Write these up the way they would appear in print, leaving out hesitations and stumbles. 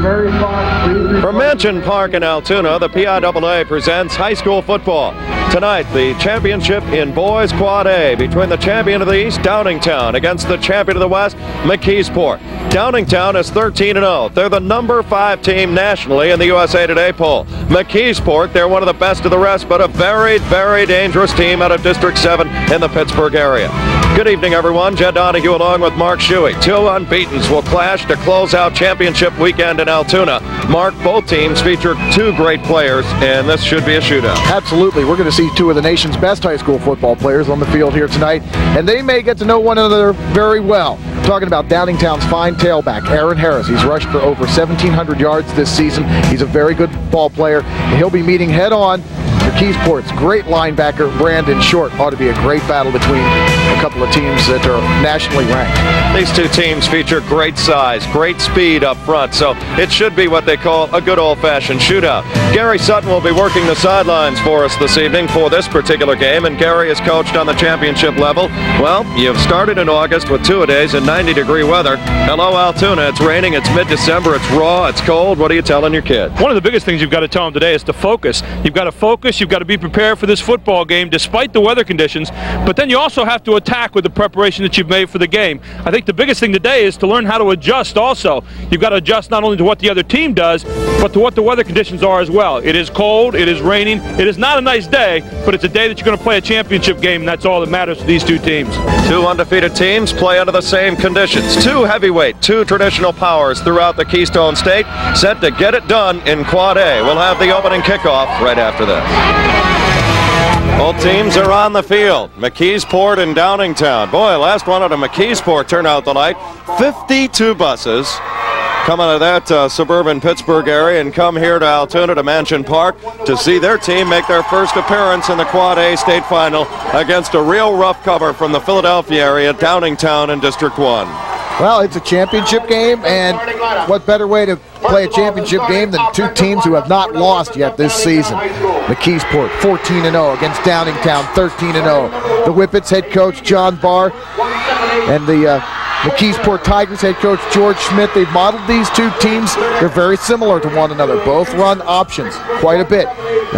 From Mansion Park in Altoona, the PIAA presents high school football. Tonight, the championship in boys Quad A between the champion of the East, Downingtown, against the champion of the West, Mckeesport. Downingtown is 13-0. They're the number 5 team nationally in the USA Today poll. Mckeesport, they're one of the best of the rest, but a very, very dangerous team out of District 7 in the Pittsburgh area. Good evening, everyone. Jed Donahue along with Mark Shuey. 2 unbeatens will clash to close out championship weekend in Altoona. Mark, both teams feature 2 great players, and this should be a shootout. Absolutely. We're going to see 2 of the nation's best high school football players on the field here tonight, and they may get to know one another very well. I'm talking about Downingtown's fine tailback, Aaron Harris. He's rushed for over 1,700 yards this season. He's a very good ball player, and he'll be meeting head-on Mckeesport's great linebacker, Brandon Short. Ought to be a great battle between a couple of teams that are nationally ranked. These 2 teams feature great size, great speed up front, so it should be what they call a good old-fashioned shootout. Gary Sutton will be working the sidelines for us this evening for this particular game, and Gary is coached on the championship level. Well, you've started in August with 2-a-days and 90-degree weather. Hello, Altoona. It's raining. It's mid-December. It's raw. It's cold. What are you telling your kid? One of the biggest things you've got to tell them today is to focus. You've got to focus. You've got to be prepared for this football game despite the weather conditions, but then you also have to attack with the preparation that you've made for the game. I think the biggest thing today is to learn how to adjust also. You've got to adjust not only to what the other team does, but to what the weather conditions are as well. It is cold, it is raining, it is not a nice day, but it's a day that you're going to play a championship game, and that's all that matters to these 2 teams. 2 undefeated teams play under the same conditions. 2 heavyweight, 2 traditional powers throughout the Keystone State, set to get it done in Quad A. We'll have the opening kickoff right after this. Both teams are on the field. Mckeesport and Downingtown. Boy, last one out of Mckeesport turned out the light. 52 buses come out of that suburban Pittsburgh area and come here to Altoona to Mansion Park to see their team make their first appearance in the Quad A state final against a real rough cover from the Philadelphia area, Downingtown in District 1. Well, it's a championship game, and what better way to play a championship game than 2 teams who have not lost yet this season. Mckeesport 14-0 against Downingtown 13-0. The Whippets head coach John Barr and the Mckeesport Tigers head coach George Schmidt. They've modeled these 2 teams. They're very similar to one another. Both run options quite a bit.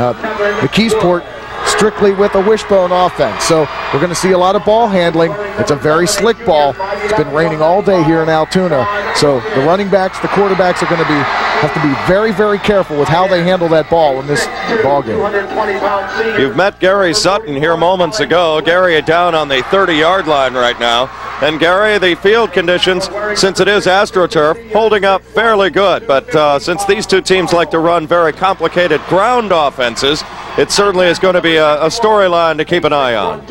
Mckeesport strictly with a wishbone offense. So we're going to see a lot of ball handling. It's a very slick ball. It's been raining all day here in Altoona. So the running backs, the quarterbacks are going to have to be very, very careful with how they handle that ball in this ball game. You've met Gary Sutton here moments ago. Gary down on the 30-yard line right now. And Gary, the field conditions, since it is AstroTurf, holding up fairly good. But since these 2 teams like to run very complicated ground offenses, it certainly is going to be a storyline to keep an eye on.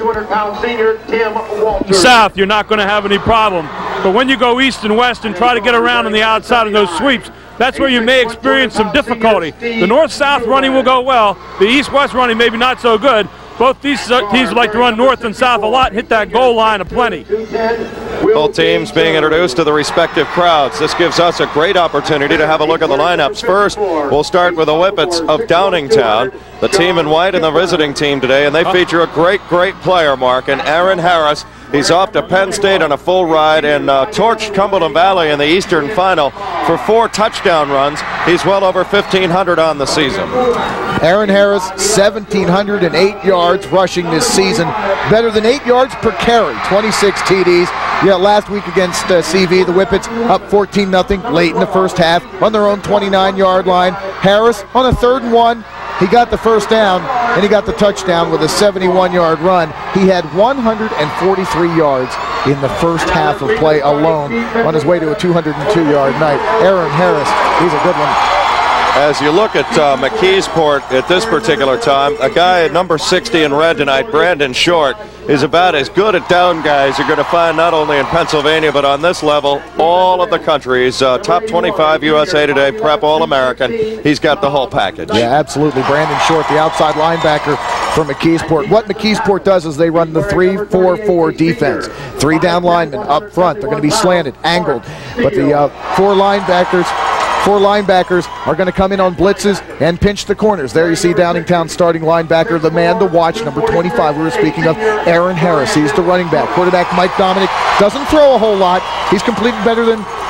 South, you're not going to have any problem. But when you go east and west and try to get around on the outside of those sweeps, that's where you may experience some difficulty. The north-south running will go well. The east-west running maybe not so good. Both these teams like to run north and south a lot and hit that goal line aplenty. Both teams being introduced to the respective crowds. This gives us a great opportunity to have a look at the lineups. First, we'll start with the Whippets of Downingtown, the team in white and the visiting team today, and they feature a great, great player, Mark, and Aaron Harris. He's off to Penn State on a full ride and torched Cumberland Valley in the Eastern Final for 4 touchdown runs. He's well over 1,500 on the season. Aaron Harris, 1,708 yards rushing this season. Better than 8 yards per carry, 26 TDs. Yeah, last week against CV, the Whippets up 14-0 late in the first half on their own 29-yard line. Harris on a 3rd and 1. He got the first down, and he got the touchdown with a 71-yard run. He had 143 yards in the first half of play alone on his way to a 202-yard night. Aaron Harris, he's a good one. As you look at Mckeesport at this particular time, a guy at number 60 in red tonight, Brandon Short, is about as good at down guys you're going to find not only in Pennsylvania, but on this level, all of the country. He's top 25 USA Today, prep All-American. He's got the whole package. Yeah, absolutely. Brandon Short, the outside linebacker for Mckeesport. What Mckeesport does is they run the 3-4-4 defense. 3 down linemen up front. They're going to be slanted, angled. But the 4 linebackers are going to come in on blitzes and pinch the corners. There you see Downingtown starting linebacker, the man to watch, number 25 we were speaking of, Aaron Harris. He's the running back. Quarterback Mike Dominic doesn't throw a whole lot. He's completed better than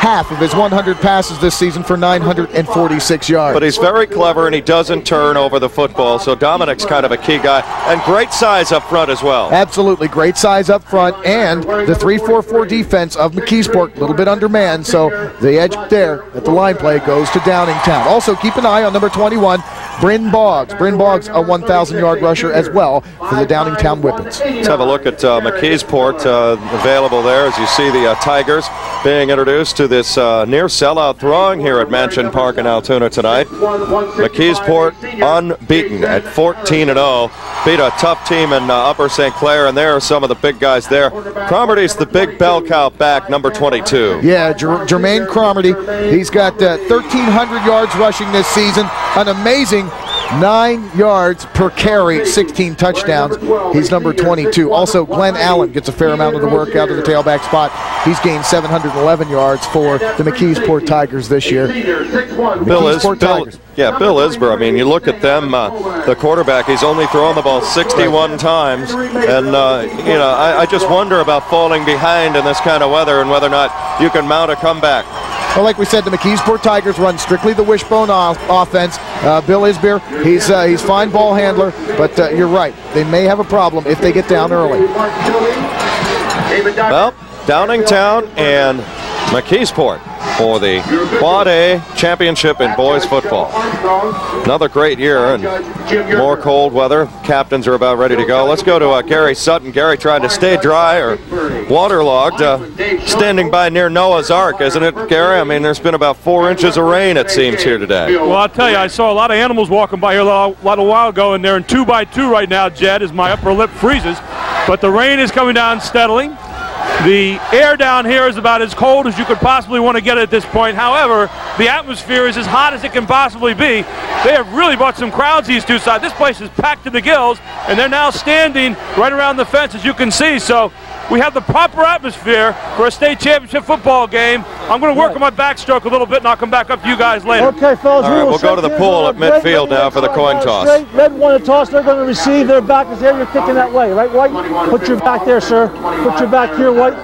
half of his 100 passes this season for 946 yards. But he's very clever, and he doesn't turn over the football, so Dominic's kind of a key guy. And great size up front as well. Absolutely, great size up front, and the 3-4-4 defense of Mckeesport, a little bit undermanned, so the edge there at the line play goes to Downingtown. Also, keep an eye on number 21, Bryn Boggs. Bryn Boggs, a 1,000-yard rusher as well for the Downingtown Whippets. Let's have a look at Mckeesport available there as you see the Tigers being introduced to this near sellout throwing here at Mansion Park in Altoona tonight. Mckeesport unbeaten at 14-0. Beat a tough team in Upper St. Clair, and there are some of the big guys there. Cromerdie's the big bell cow back, number 22. Yeah, Jermaine Cromerdie. He's got 1,300 yards rushing this season, an amazing 9 yards per carry, 16 touchdowns. He's number 22. Also, Glenn Allen gets a fair amount of the work out of the tailback spot. He's gained 711 yards for the Mckeesport Tigers this year. Bill Isbir, I mean, you look at them, the quarterback, he's only thrown the ball 61 times. And, you know, I just wonder about falling behind in this kind of weather and whether or not you can mount a comeback. Well, like we said, the Mckeesport Tigers run strictly the wishbone offense. Bill Isbir, he's fine ball handler, but you're right. They may have a problem if they get down early. Well, Downingtown and Mckeesport for the Quad A Championship in boys football. Another great year and more cold weather. Captains are about ready to go. Let's go to Gary Sutton. Gary trying to stay dry or waterlogged, standing by near Noah's Ark, isn't it, Gary? I mean, there's been about 4 inches of rain, it seems, here today. Well, I'll tell you, I saw a lot of animals walking by here a little while ago, and they're in 2x2 right now, Jed, as my upper lip freezes. But the rain is coming down steadily. The air down here is about as cold as you could possibly want to get it at this point. However, the atmosphere is as hot as it can possibly be. They have really brought some crowds these two sides. This place is packed to the gills, and they're now standing right around the fence, as you can see. So we have the proper atmosphere for a state championship football game. I'm going to work on my backstroke a little bit, and I'll come back up to you guys later. Okay, fellas. All right, we'll go to the pool at midfield now for the coin toss. Red won the toss. They're going to receive. Their back is there. You're kicking that way, right, White? Put your back there, sir. Put your back here, White.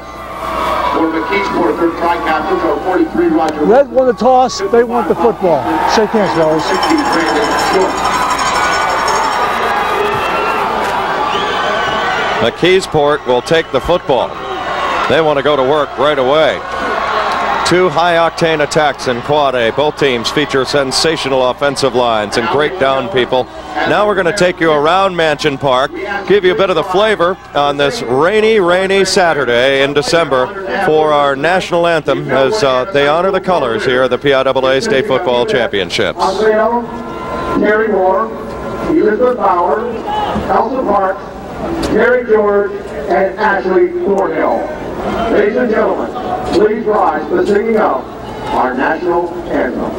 Red won the toss. They want the football. Shake hands, fellas. Mckeesport will take the football. They want to go to work right away. 2 high-octane attacks in Quad A. Both teams feature sensational offensive lines and great down people. Now we're going to take you around Mansion Park, give you a bit of the flavor on this rainy Saturday in December for our national anthem as they honor the colors here at the PIAA State Football Championships. Terry Moore, Elizabeth Bauer, Elsa Parks, Terry George, and Ashley Thornhill. Ladies and gentlemen, please rise for the singing of our national anthem.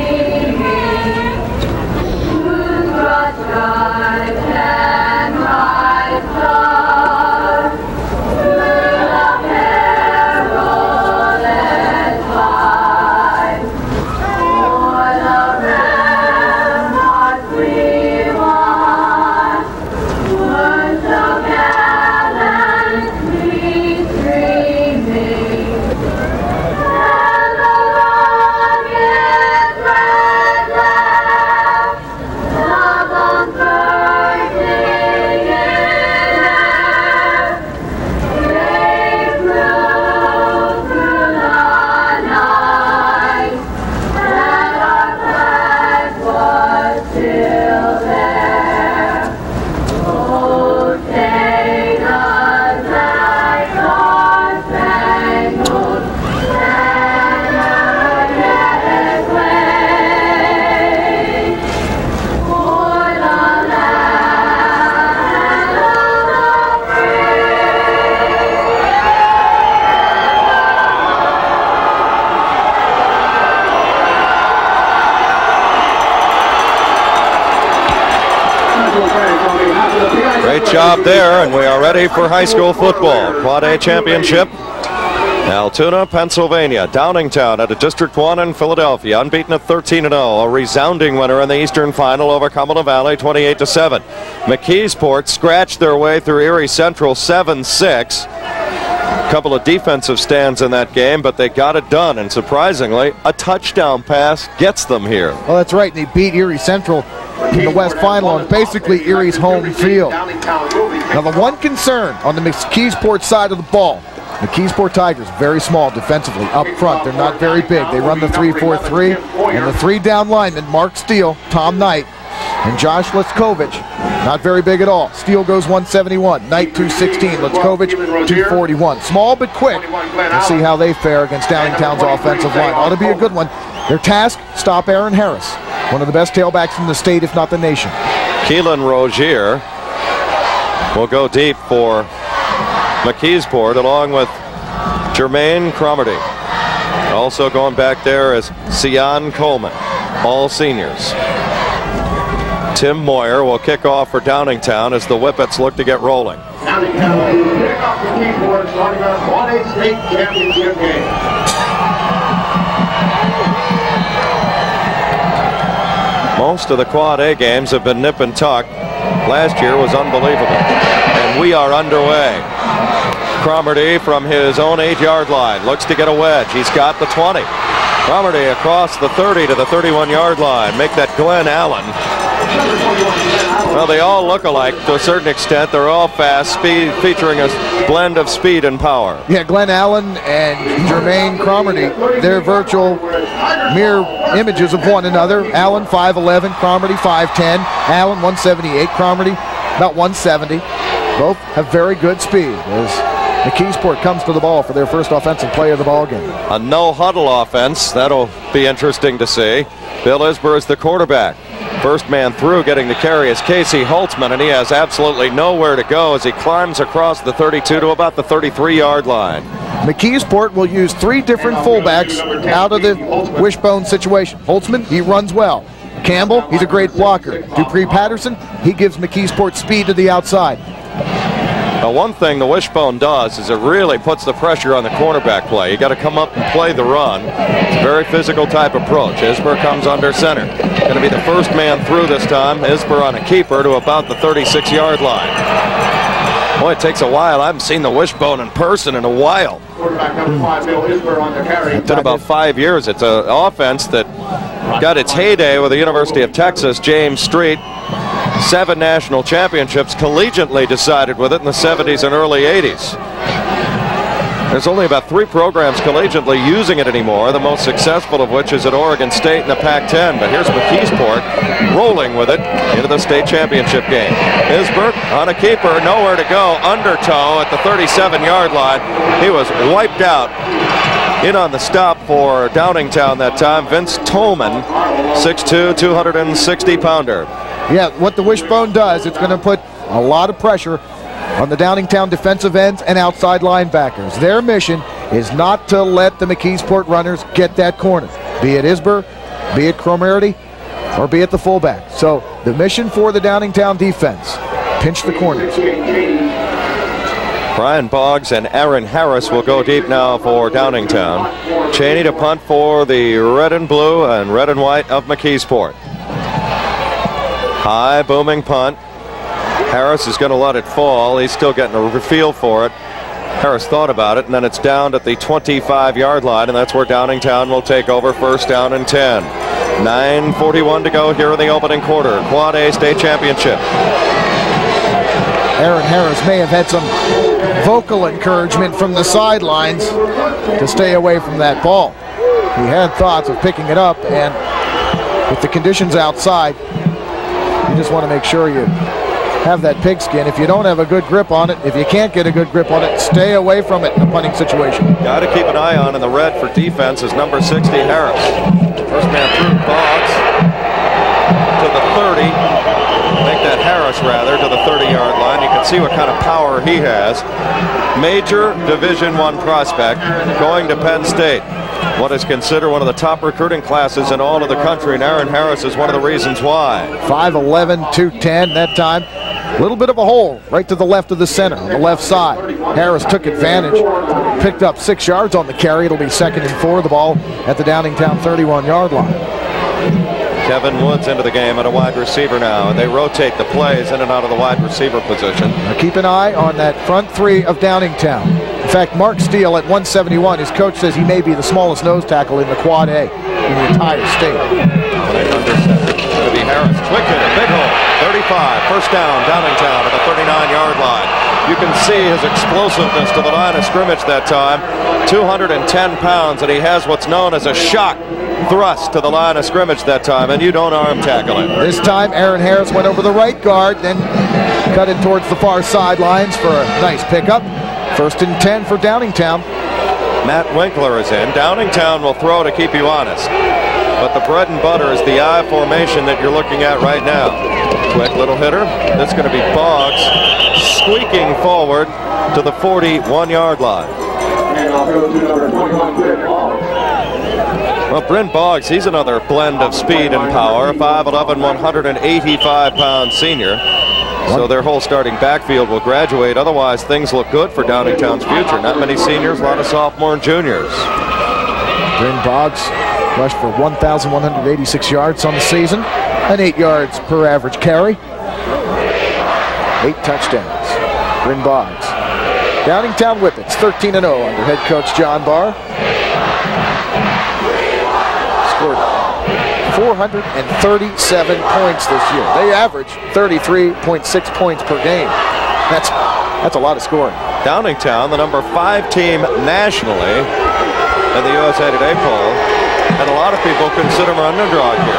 Rise and rise. Great job there, and we are ready for high school football. Quad A championship. Altoona, Pennsylvania. Downingtown at a District 1 in Philadelphia, unbeaten at 13-0. A resounding winner in the Eastern Final over Cumberland Valley, 28-7. Mckeesport scratched their way through Erie Central, 7-6. A couple of defensive stands in that game, but they got it done, and surprisingly, a touchdown pass gets them here. Well, that's right. They beat Erie Central in the West Final on basically Erie's home field. Now, the one concern on the Mckeesport side of the ball, Mckeesport Tigers, very small defensively up front. They're not very big. They run the 3-4-3, and the 3 down linemen, Mark Steele, Tom Knight, and Josh Leskovich, not very big at all. Steele goes 171, Knight 216, Leskovich 241. Small but quick. We'll see how they fare against Downingtown's offensive line. Ought to be a good one. Their task, stop Aaron Harris, one of the best tailbacks in the state, if not the nation. Keelan Rozier will go deep for Mckeesport, along with Jermaine Cromerdie. Also going back there is Sian Coleman, all seniors. Tim Moyer will kick off for Downingtown as the Whippets look to get rolling. Downingtown kick off Mckeesport, starting our Quad A state championship game. Most of the Quad A games have been nip and tuck. Last year was unbelievable. And we are underway. Cromerdie from his own 8-yard line looks to get a wedge. He's got the 20. Cromerdie across the 30 to the 31-yard line. Make that Glenn Allen. Well, they all look alike to a certain extent. They're all fast, speed, featuring a blend of speed and power. Yeah, Glenn Allen and Jermaine Cromerdie, they're virtual mirror images of one another. Allen 5'11", Cromerdie 5'10". Allen 178, Cromerdie about 170. Both have very good speed as Mckeesport comes to the ball for their first offensive play of the ball game. A no-huddle offense. That'll be interesting to see. Bill Isbir is the quarterback. First man through getting the carry is Casey Holtzman, and he has absolutely nowhere to go as he climbs across the 32 to about the 33-yard line. Mckeesport will use 3 different fullbacks out of the wishbone situation. Holtzman, he runs well. Campbell, he's a great blocker. Dupree Patterson, he gives Mckeesport speed to the outside. Now, one thing the wishbone does is it really puts the pressure on the cornerback play. You got to come up and play the run. It's a very physical type approach. Isbir comes under center. Going to be the first man through this time. Isbir on a keeper to about the 36-yard line. Boy, it takes a while. I haven't seen the wishbone in person in a while. Quarterback number 5, Bill Isbir on the carry. It's been about 5 years. It's an offense that got its heyday with the University of Texas, James Street. 7 national championships collegiately decided with it in the 70s and early 80s. There's only about 3 programs collegiately using it anymore, the most successful of which is at Oregon State in the Pac-10. But here's Mckeesport rolling with it into the state championship game. Isbir on a keeper, nowhere to go, under toe at the 37-yard line. He was wiped out. In on the stop for Downingtown that time, Vince Tolman, 6'2", 260-pounder. Yeah, what the wishbone does, it's going to put a lot of pressure on the Downingtown defensive ends and outside linebackers. Their mission is not to let the Mckeesport runners get that corner, be it Isbir, be it Cromerdie, or be it the fullback. So the mission for the Downingtown defense, pinch the corners. Brian Boggs and Aaron Harris will go deep now for Downingtown. Cheney to punt for the red and blue and red and white of Mckeesport. High booming punt. Harris is going to let it fall. He's still getting a feel for it. Harris thought about it, and then it's down at the 25-yard line, and that's where Downingtown will take over, first down and 10. 9:41 to go here in the opening quarter. Quad A state championship. Aaron Harris may have had some vocal encouragement from the sidelines to stay away from that ball. He had thoughts of picking it up, and with the conditions outside, you just want to make sure you have that pigskin. If you don't have a good grip on it, if you can't get a good grip on it, stay away from it in a punting situation. Got to keep an eye on in the red for defense is number 60, Harris. First man through, Boggs to the 30. Make that Harris, rather, to the 30-yard line. You can see what kind of power he has. Major Division I prospect going to Penn State. What is considered one of the top recruiting classes in all of the country, and Aaron Harris is one of the reasons why. 5'11", 210 that time. A little bit of a hole right to the left of the center, on the left side. Harris took advantage, picked up 6 yards on the carry. It'll be 2nd and 4, the ball at the Downingtown 31-yard line. Kevin Woods into the game at a wide receiver now, and they rotate the plays in and out of the wide receiver position. Now keep an eye on that front three of Downingtown. In fact, Mark Steele at 171, his coach says he may be the smallest nose tackle in the Quad A in the entire state. It's going to be Harris. Quick hitter, big hole, 35, first down, Downingtown at the 39-yard line. You can see his explosiveness to the line of scrimmage that time. 210 pounds, and he has what's known as a shock thrust to the line of scrimmage that time, and you don't arm tackle him. This time, Aaron Harris went over the right guard, then cut it towards the far sidelines for a nice pickup. 1st and 10 for Downingtown. Matt Winkler is in. Downingtown will throw to keep you honest, but the bread and butter is the I formation that you're looking at right now. Quick little hitter. This is going to be Boggs squeaking forward to the 41-yard line. And I'll go to number 21, Well, Brent Boggs, he's another blend of speed and power. 5'11", 185-pound senior. So their whole starting backfield will graduate. Otherwise, things look good for Downingtown's future. Not many seniors, a lot of sophomore and juniors. Brent Boggs rushed for 1,186 yards on the season and 8 yards per average carry. 8 touchdowns. Brent Boggs. Downingtown Whippets, 13-0 under head coach John Barr. Scored 437 points this year. They average 33.6 points per game. That's a lot of scoring. Downingtown, the number 5 team nationally in the USA Today poll, and a lot of people consider them an underdog here.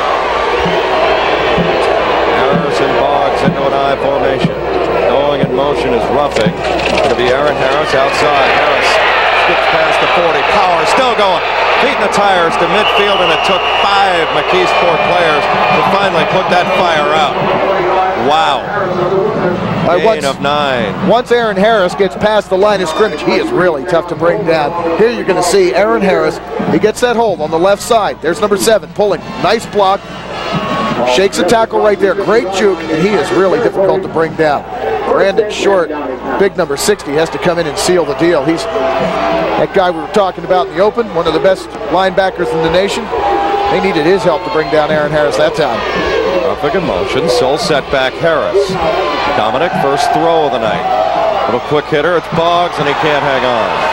Harris and Boggs into an I formation. Going in motion is Roughing. It'll be Aaron Harris outside. Harris skips past the 40. Power still going. Beating the tires to midfield, and it took 5 Mckeesport players to finally put that fire out. Wow. Gain of 9. Once Aaron Harris gets past the line of scrimmage, he is really tough to bring down. Here you're going to see Aaron Harris. He gets that hold on the left side. There's number 7 pulling. Nice block. Shakes a tackle right there. Great juke, and he is really difficult to bring down. Brandon Short, big number 60, has to come in and seal the deal. He's that guy we were talking about in the open, one of the best linebackers in the nation. They needed his help to bring down Aaron Harris that time. Perfect in motion, sole setback Harris. Dominic, first throw of the night. Little quick hitter, it's Boggs, and he can't hang on.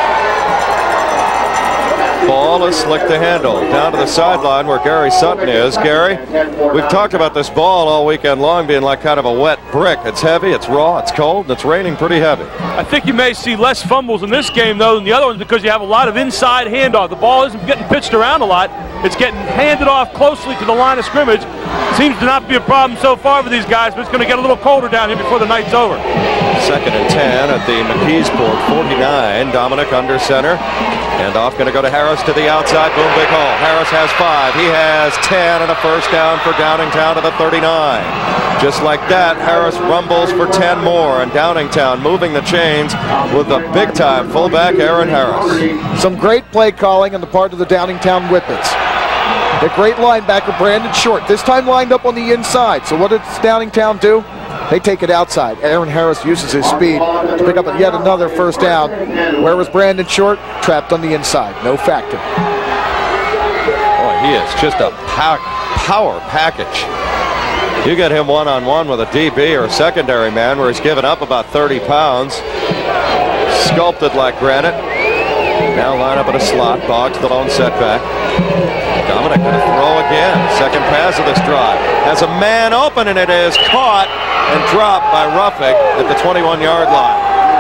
Ball is slick to handle. Down to the sideline where Gary Sutton is. Gary, we've talked about this ball all weekend long being like kind of a wet brick. It's heavy, it's raw, it's cold, and it's raining pretty heavy. I think you may see less fumbles in this game, though, than the other ones because you have a lot of inside handoff. The ball isn't getting pitched around a lot. It's getting handed off closely to the line of scrimmage. Seems to not be a problem so far for these guys, but it's going to get a little colder down here before the night's over. 2nd and 10 at the Mckeesport 49. Dominic under center. And off going to go to Harris to the outside. Boom, big hole. Harris has 5. He has 10 and a first down for Downingtown to the 39. Just like that, Harris rumbles for 10 more. And Downingtown moving the chains with the big-time fullback Aaron Harris. Some great play calling on the part of the Downingtown Whippets. The great linebacker Brandon Short, this time lined up on the inside. So what does Downingtown do? They take it outside. Aaron Harris uses his speed to pick up yet another first down. Where was Brandon Short? Trapped on the inside. No factor. Boy, he is just a power package. You get him one-on-one with a DB or a secondary man where he's given up about 30 pounds. Sculpted like granite. Now line up in a slot. Boggs the lone setback. Dominic going to throw again. Second pass of this drive. Has a man open, and it is caught and dropped by Roughing at the 21-yard line.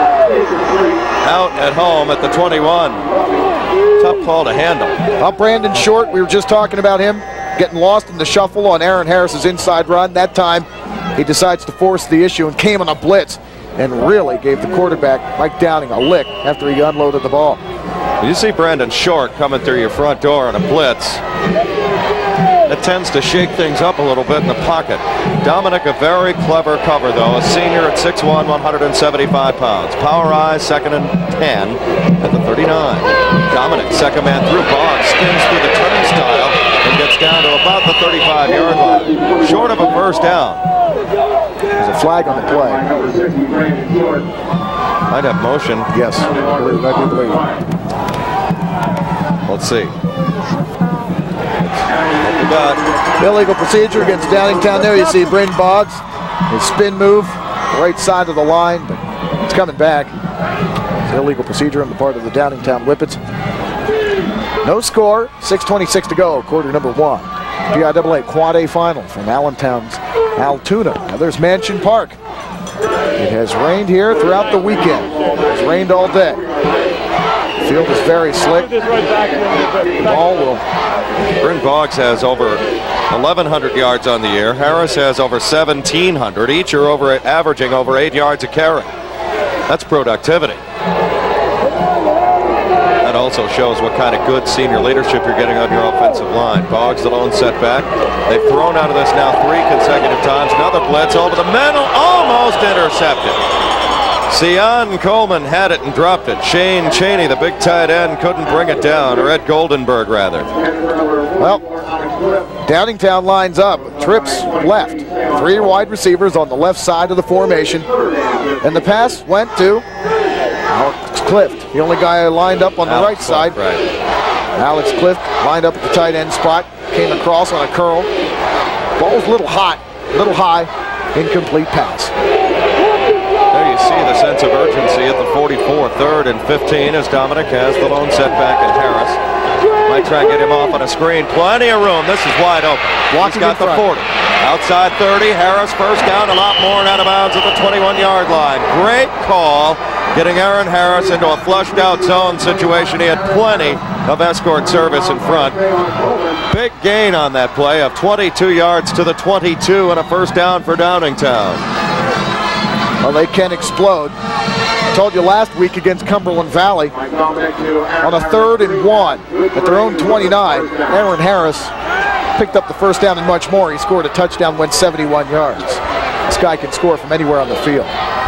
Out at home at the 21. Tough call to handle. Well, Brandon Short, we were just talking about him getting lost in the shuffle on Aaron Harris's inside run. That time, he decides to force the issue and came on a blitz and really gave the quarterback, Mike Downing, a lick after he unloaded the ball. You see Brandon Short coming through your front door on a blitz. That tends to shake things up a little bit in the pocket. Dominic, a very clever cover, though. A senior at 6'1", 175 pounds. Power eyes, 2nd and 10 at the 39. Dominic, second man through. Boggs spins through the turnstile and gets down to about the 35-yard line. Short of a first down. There's a flag on the play. Might have motion. Yes, I believe. Let's see. Illegal procedure against Downingtown there. You see Bryn Boggs, his spin move, right side of the line, but it's coming back. It's illegal procedure on the part of the Downingtown Whippets. No score, 6:26 to go, quarter number 1. PIAA Quad A final from Allentown's Altoona. Now there's Mansion Park. It has rained here throughout the weekend. It's rained all day. The field is very slick. Ball will. Bryn Boggs has over 1,100 yards on the year. Harris has over 1,700. Each are averaging over 8 yards a carry. That's productivity. That also shows what kind of good senior leadership you're getting on your offensive line. Boggs, the lone setback. They've thrown out of this now 3 consecutive times. Another blitz over the middle, almost intercepted. Sion Coleman had it and dropped it. Shane Cheney, the big tight end, couldn't bring it down, or Ed Goldenberg, rather. Well, Downingtown lines up. Trips left. 3 wide receivers on the left side of the formation. And the pass went to Alex Clift, the only guy lined up on the right side. Right. Alex Clift lined up at the tight end spot. Came across on a curl. Ball was a little high. Incomplete pass. There you see the sense of urgency at the 44, 3rd and 15 as Dominic has the lone setback at Harris. Might try and get him off on a screen. Plenty of room. This is wide open. He's got the 40. Outside 30. Harris first down, a lot more and out of bounds at the 21-yard line. Great call. Getting Aaron Harris into a flushed out zone situation. He had plenty of escort service in front. Big gain on that play of 22 yards to the 22 and a first down for Downingtown. Well, they can explode. I told you last week against Cumberland Valley, on a 3rd and 1 at their own 29, Aaron Harris picked up the first down and much more. He scored a touchdown, went 71 yards. This guy can score from anywhere on the field.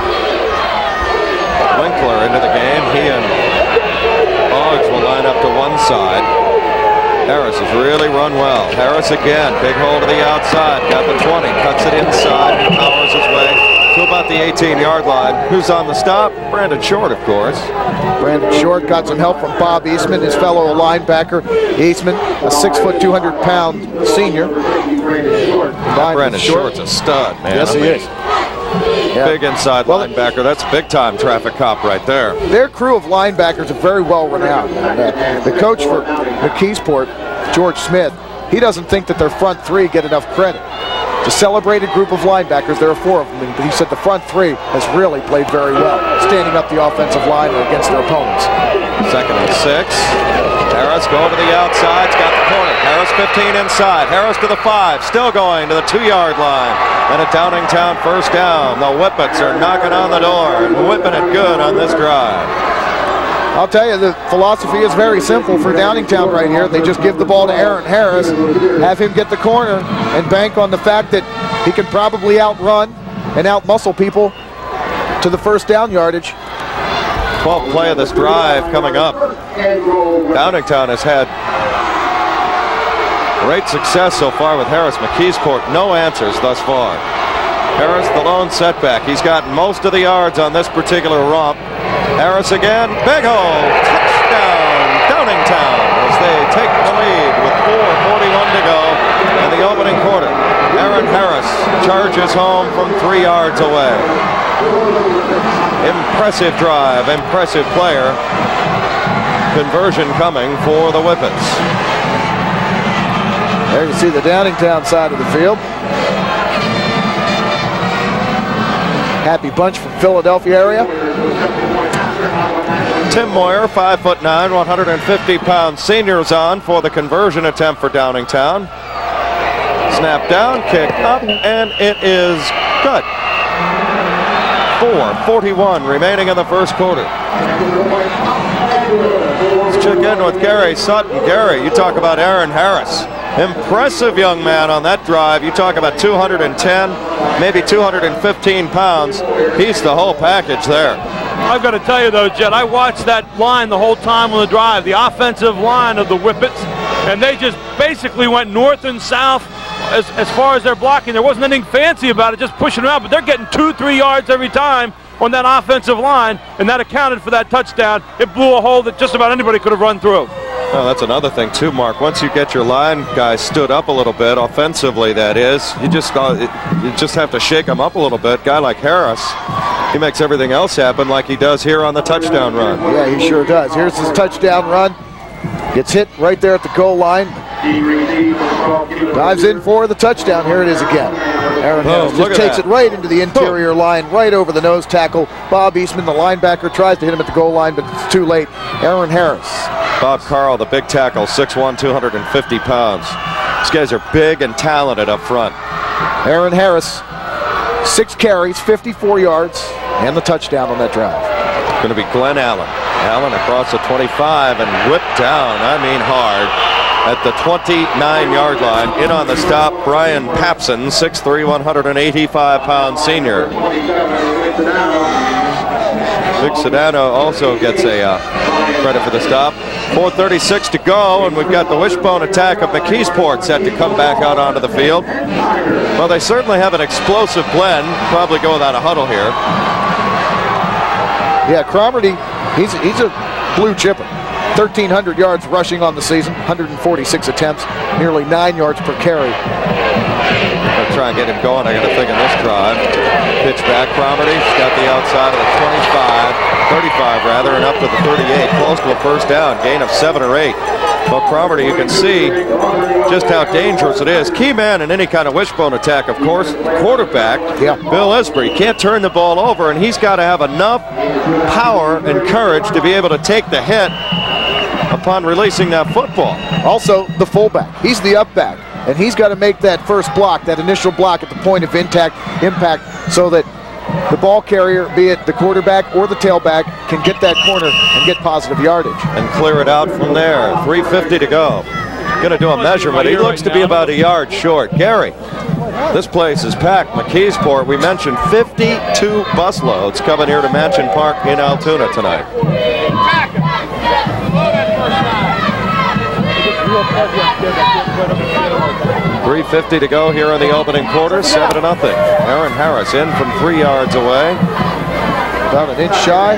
Winkler into the game. He and Boggs will line up to one side. Harris has really run well. Harris again, big hole to the outside. Got the 20, cuts it inside, and powers his way to about the 18-yard line. Who's on the stop? Brandon Short, of course. Brandon Short got some help from Bob Eastman, his fellow linebacker. Eastman, a 6', 200-pound senior. Brandon Short's a stud, man. Yes, he is. Yeah. Big inside linebacker. That's a big-time traffic cop right there. Their crew of linebackers are very well renowned. The coach for Mckeesport, George Smith, he doesn't think that their front 3 get enough credit. It's a celebrated group of linebackers. There are 4 of them, but he said the front 3 has really played very well, standing up the offensive line or against their opponents. 2nd and 6. Harris going to the outside. He's got the corner. Harris 15 inside. Harris to the 5. Still going to the 2-yard line. And a Downingtown first down. The Whippets are knocking on the door and whipping it good on this drive. I'll tell you, the philosophy is very simple for Downingtown right here. They just give the ball to Aaron Harris, have him get the corner, and bank on the fact that he can probably outrun and outmuscle people to the first down yardage. 12th play of this drive coming up. Downingtown has had great success so far with Harris. Mckeesport, no answers thus far. Harris, the lone setback. He's gotten most of the yards on this particular romp. Harris again, big hole, touchdown, Downingtown, as they take the lead with 4:41 to go in the opening quarter. Aaron Harris charges home from 3 yards away. Impressive drive, impressive player. Conversion coming for the Whippets. There you see the Downingtown side of the field. Happy bunch from Philadelphia area. Tim Moyer, 5'9", 150-pound seniors on for the conversion attempt for Downingtown. Snap down, kick up, and it is good. 4:41 remaining in the first quarter. Let's check in with Gary Sutton. Gary, you talk about Aaron Harris. Impressive young man on that drive. You talk about 210, maybe 215 pounds. He's the whole package there. I've got to tell you, though, Jed, I watched that line the whole time on the drive, the offensive line of the Whippets, and they just basically went north and south as far as their blocking, there wasn't anything fancy about it, just pushing them out, but they're getting 2-3 yards every time on that offensive line, and that accounted for that touchdown. It blew a hole that just about anybody could have run through. Well, that's another thing too, Mark. Once you get your line guys stood up a little bit, offensively that is, you just have to shake them up a little bit. Guy like Harris, he makes everything else happen like he does here on the touchdown run. Yeah, he sure does. Here's his touchdown run. Gets hit right there at the goal line. Dives in for the touchdown. Here it is again. Aaron Harris just takes it right into the interior line, right over the nose tackle. Bob Eastman, the linebacker, tries to hit him at the goal line, but it's too late. Aaron Harris. Bob Carl, the big tackle, 6'1", 250 pounds. These guys are big and talented up front. Aaron Harris, 6 carries, 54 yards, and the touchdown on that drive. It's going to be Glenn Allen. Allen across the 25 and whipped down, I mean hard, at the 29-yard line. In on the stop, Brian Papson, 6'3", 185-pound senior. Vic Sedano also gets a credit for the stop. 4:36 to go, and we've got the wishbone attack of Mckeesport set to come back out onto the field. Well, they certainly have an explosive blend. Probably go without a huddle here. Yeah, Cromerdie, he's a blue chipper. 1,300 yards rushing on the season, 146 attempts, nearly 9 yards per carry. I'll try and get him going. I got to think in this drive. Pitch back, Cromerdie. He's got the outside of the 35 rather, and up to the 38. Close to a first down. Gain of 7 or 8. Well, Cromerdie, you can see just how dangerous it is. Key man in any kind of wishbone attack, of course, quarterback, Bill Isbir. He can't turn the ball over, and he's got to have enough power and courage to be able to take the hit upon releasing that football. Also, the fullback. He's the up back, and he's got to make that first block, that initial block at the point of impact, so that the ball carrier, be it the quarterback or the tailback, can get that corner and get positive yardage. And clear it out from there. 3:50 to go. Going to do a measurement. He looks to be about a yard short. Gary, this place is packed. Mckeesport, we mentioned 52 busloads coming here to Mansion Park in Altoona tonight. 3:50 to go here in the opening quarter, 7-0. Aaron Harris in from 3 yards away. About an inch shy.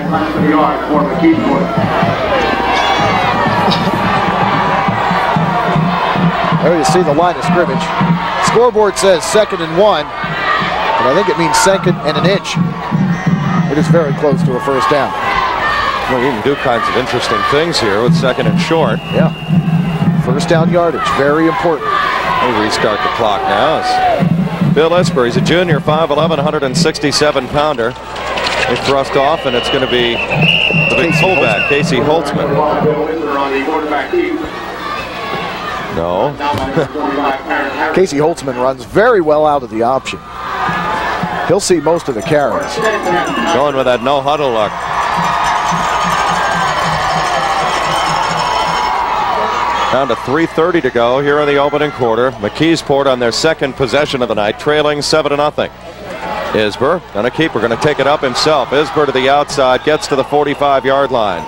There you see the line of scrimmage. Scoreboard says 2nd and 1, but I think it means 2nd and an inch. It is very close to a first down. Well, you can do kinds of interesting things here with 2nd and short. Yeah. First down yardage, very important. We'll restart the clock now. It's Bill Isbir, he's a junior, 5'11", 167-pounder. They thrust off, and it's going to be the big fullback, Casey Holtzman. No. Casey Holtzman runs very well out of the option. He'll see most of the carries. Going with that no huddle look. Down to 3:30 to go here in the opening quarter. Mckeesport on their 2nd possession of the night, trailing 7-0. Isbir gonna keep. We're gonna take it up himself. Isbir to the outside, gets to the 45-yard line.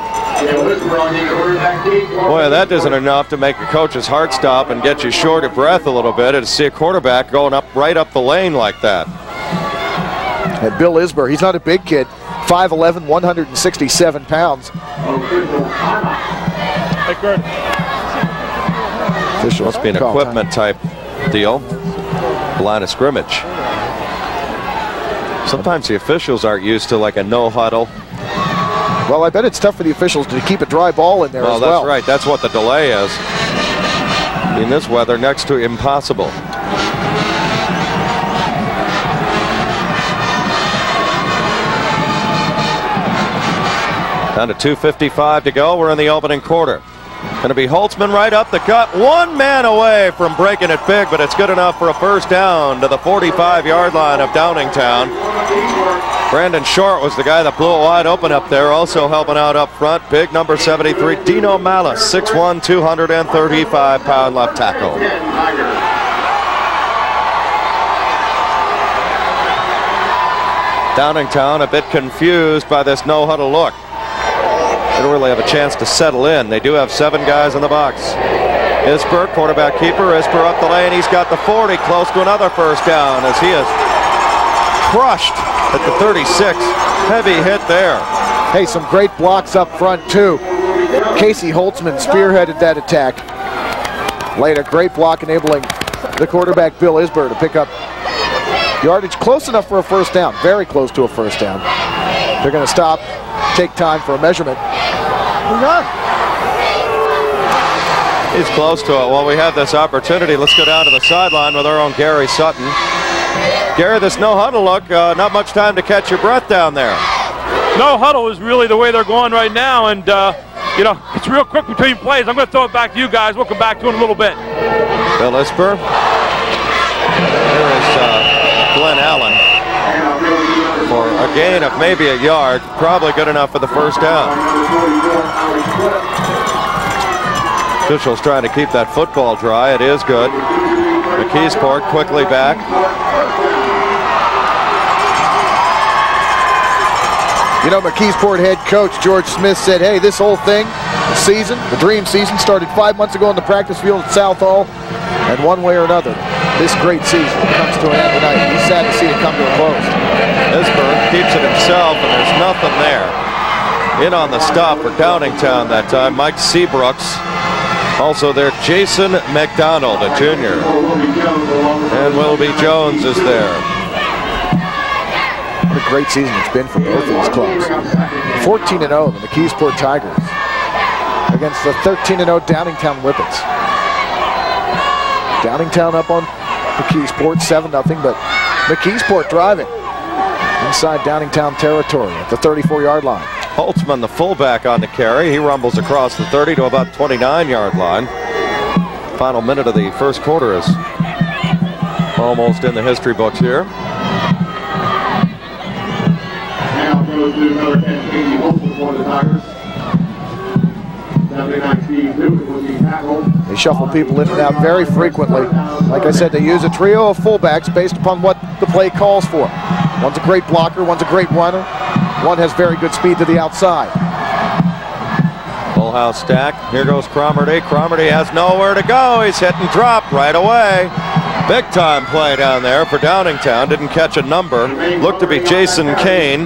Boy, that isn't enough to make a coach's heart stop and get you short of breath a little bit, and to see a quarterback going right up the lane like that. And Bill Isbir, he's not a big kid, 5'11", 167 pounds. Official must be an equipment type deal. The line of scrimmage. Sometimes the officials aren't used to like a no huddle. Well, I bet it's tough for the officials to keep a dry ball in there as well. That's right. That's what the delay is. In this weather, next to impossible. Down to 2:55 to go. We're in the opening quarter. Going to be Holtzman right up the gut. One man away from breaking it big, but it's good enough for a first down to the 45-yard line of Downingtown. Brandon Short was the guy that blew it wide open up there. Also helping out up front, big number 73, Dino Malice, 6'1", 235-pound left tackle. Downingtown a bit confused by this no-huddle look. They don't really have a chance to settle in. They do have 7 guys in the box. Isbir, quarterback keeper. Isbir up the lane. He's got the 40, close to another first down as he is crushed at the 36. Heavy hit there. Hey, some great blocks up front, too. Casey Holtzman spearheaded that attack. Laid a great block, enabling the quarterback, Bill Isbir, to pick up yardage close enough for a first down. Very close to a first down. They're going to stop, take time for a measurement. He's close to it. Well, we have this opportunity. Let's go down to the sideline with our own Gary Sutton. Gary, this no huddle look, not much time to catch your breath down there. No huddle is really the way they're going right now, and you know, it's real quick between plays. I'm going to throw it back to you guys. We'll come back to it in a little bit. Bill Isbir. Here is Glenn Allen for a gain of maybe a yard. Probably good enough for the first down. Officials trying to keep that football dry. It is good. Mckeesport quickly back. You know, Mckeesport head coach George Smith said, hey, this whole thing, the season, the dream season, started 5 months ago on the practice field at South Hall, and one way or another, this great season comes to an end tonight. He's sad to see it come to a close. Isbir keeps it himself, and there's nothing there. In on the stop for Downingtown that time, Mike Seabrooks. Also there, Jason McDonald, a junior. And Wilby Jones is there. What a great season it's been for both of these clubs. 14-0, the Mckeesport Tigers against the 13-0 Downingtown Whippets. Downingtown up on Mckeesport, 7-0, but Mckeesport driving inside Downingtown territory at the 34-yard line. Holtzman, the fullback, on the carry. He rumbles across the 30 to about 29-yard line. Final minute of the first quarter is almost in the history books here. Now goes to number 10, Katie Holtzman for the Tigers. 79, Steve Newton was the tackle. They shuffle people in and out very frequently. Like I said, they use a trio of fullbacks based upon what the play calls for. One's a great blocker, one's a great runner. One has very good speed to the outside. Full house stack. Here goes Cromerdie. Cromerdie has nowhere to go. He's hit and dropped right away. Big time play down there for Downingtown. Didn't catch a number. Looked to be Jason Kane.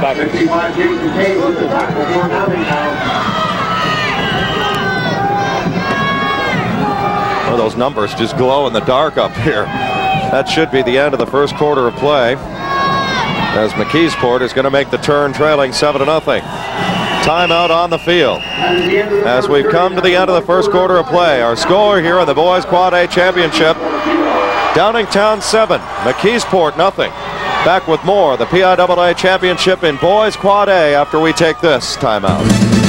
Well, those numbers just glow in the dark up here. That should be the end of the first quarter of play, as Mckeesport is going to make the turn, trailing 7-0. Timeout on the field as we've come to the end of the first quarter of play. Our score here in the Boys Quad A Championship: Downingtown 7, Mckeesport nothing. Back with more of the PIAA Championship in Boys Quad A after we take this timeout.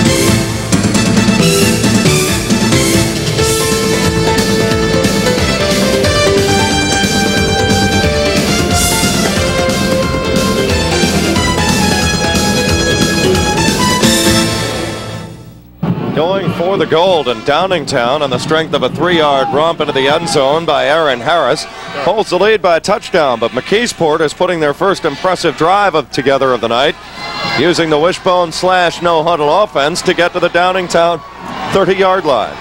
Going for the gold, and Downingtown, on the strength of a 3-yard romp into the end zone by Aaron Harris, holds the lead by a touchdown. But Mckeesport is putting their first impressive drive together of the night, using the wishbone / no huddle offense to get to the Downingtown 30-yard line.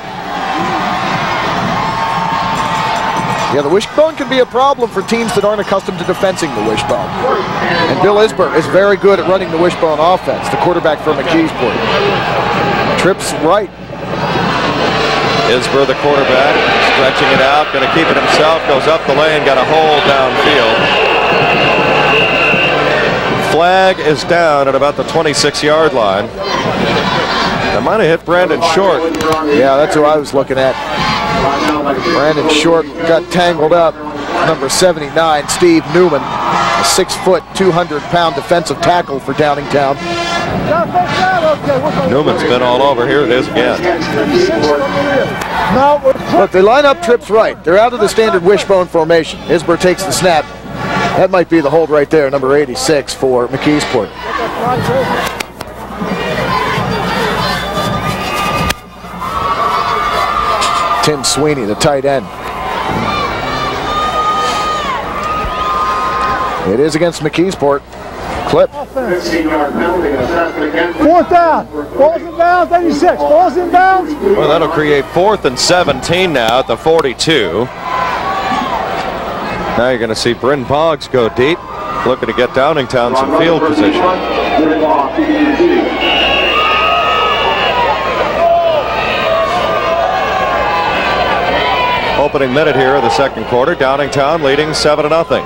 Yeah, the wishbone can be a problem for teams that aren't accustomed to defending the wishbone. And Bill Isbir is very good at running the wishbone offense, the quarterback for Mckeesport. Trips right. Isbir, the quarterback, stretching it out, going to keep it himself, goes up the lane, got a hole downfield. Flag is down at about the 26-yard line. That might have hit Brandon Short. Yeah, that's who I was looking at. Brandon Short got tangled up. Number 79, Steve Newman, a 6-foot, 200-pound defensive tackle for Downingtown. Newman's been all over. Here it is again. Look, they line up trips right. They're out of the standard wishbone formation. Isbir takes the snap. That might be the hold right there, number 86 for Mckeesport. Tim Sweeney, the tight end. It is against Mckeesport. Clip. 15-yard penalty assessed against. 4th down. Ball's in bounds, 86. Ball's in bounds. Well, that'll create 4th and 17 now at the 42. Now you're going to see Bryn Boggs go deep, looking to get Downingtown some field position. Opening minute here of the second quarter. Downingtown leading 7-0.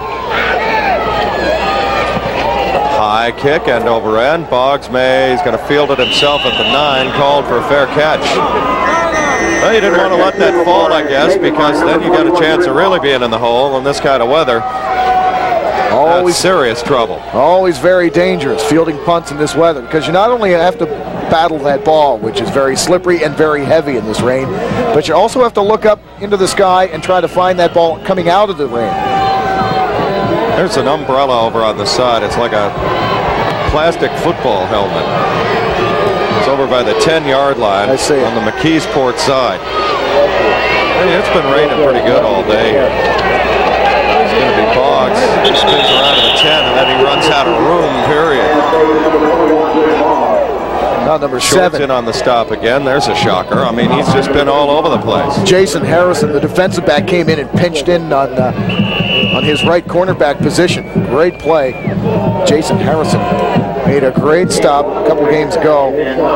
High kick, end over end. Boggs he's going to field it himself at the 9, called for a fair catch. Well, you didn't want to let that fall, I guess, because then you got a chance of really being in the hole in this kind of weather. Always serious trouble. Always very dangerous fielding punts in this weather, because you not only have to battle that ball, which is very slippery and very heavy in this rain, but you also have to look up into the sky and try to find that ball coming out of the rain. There's an umbrella over on the side. It's like a plastic football helmet. It's over by the 10-yard line on the Mckeesport side. Hey, it's been raining pretty good all day. It's going to be Boggs. He spins around to the 10, and then he runs out of room, period. Now number Short's 7 in on the stop again. There's a shocker. I mean, he's just been all over the place. Jason Harrison, the defensive back, came in and pinched in on his right cornerback position. Great play. Jason Harrison made a great stop a couple games ago.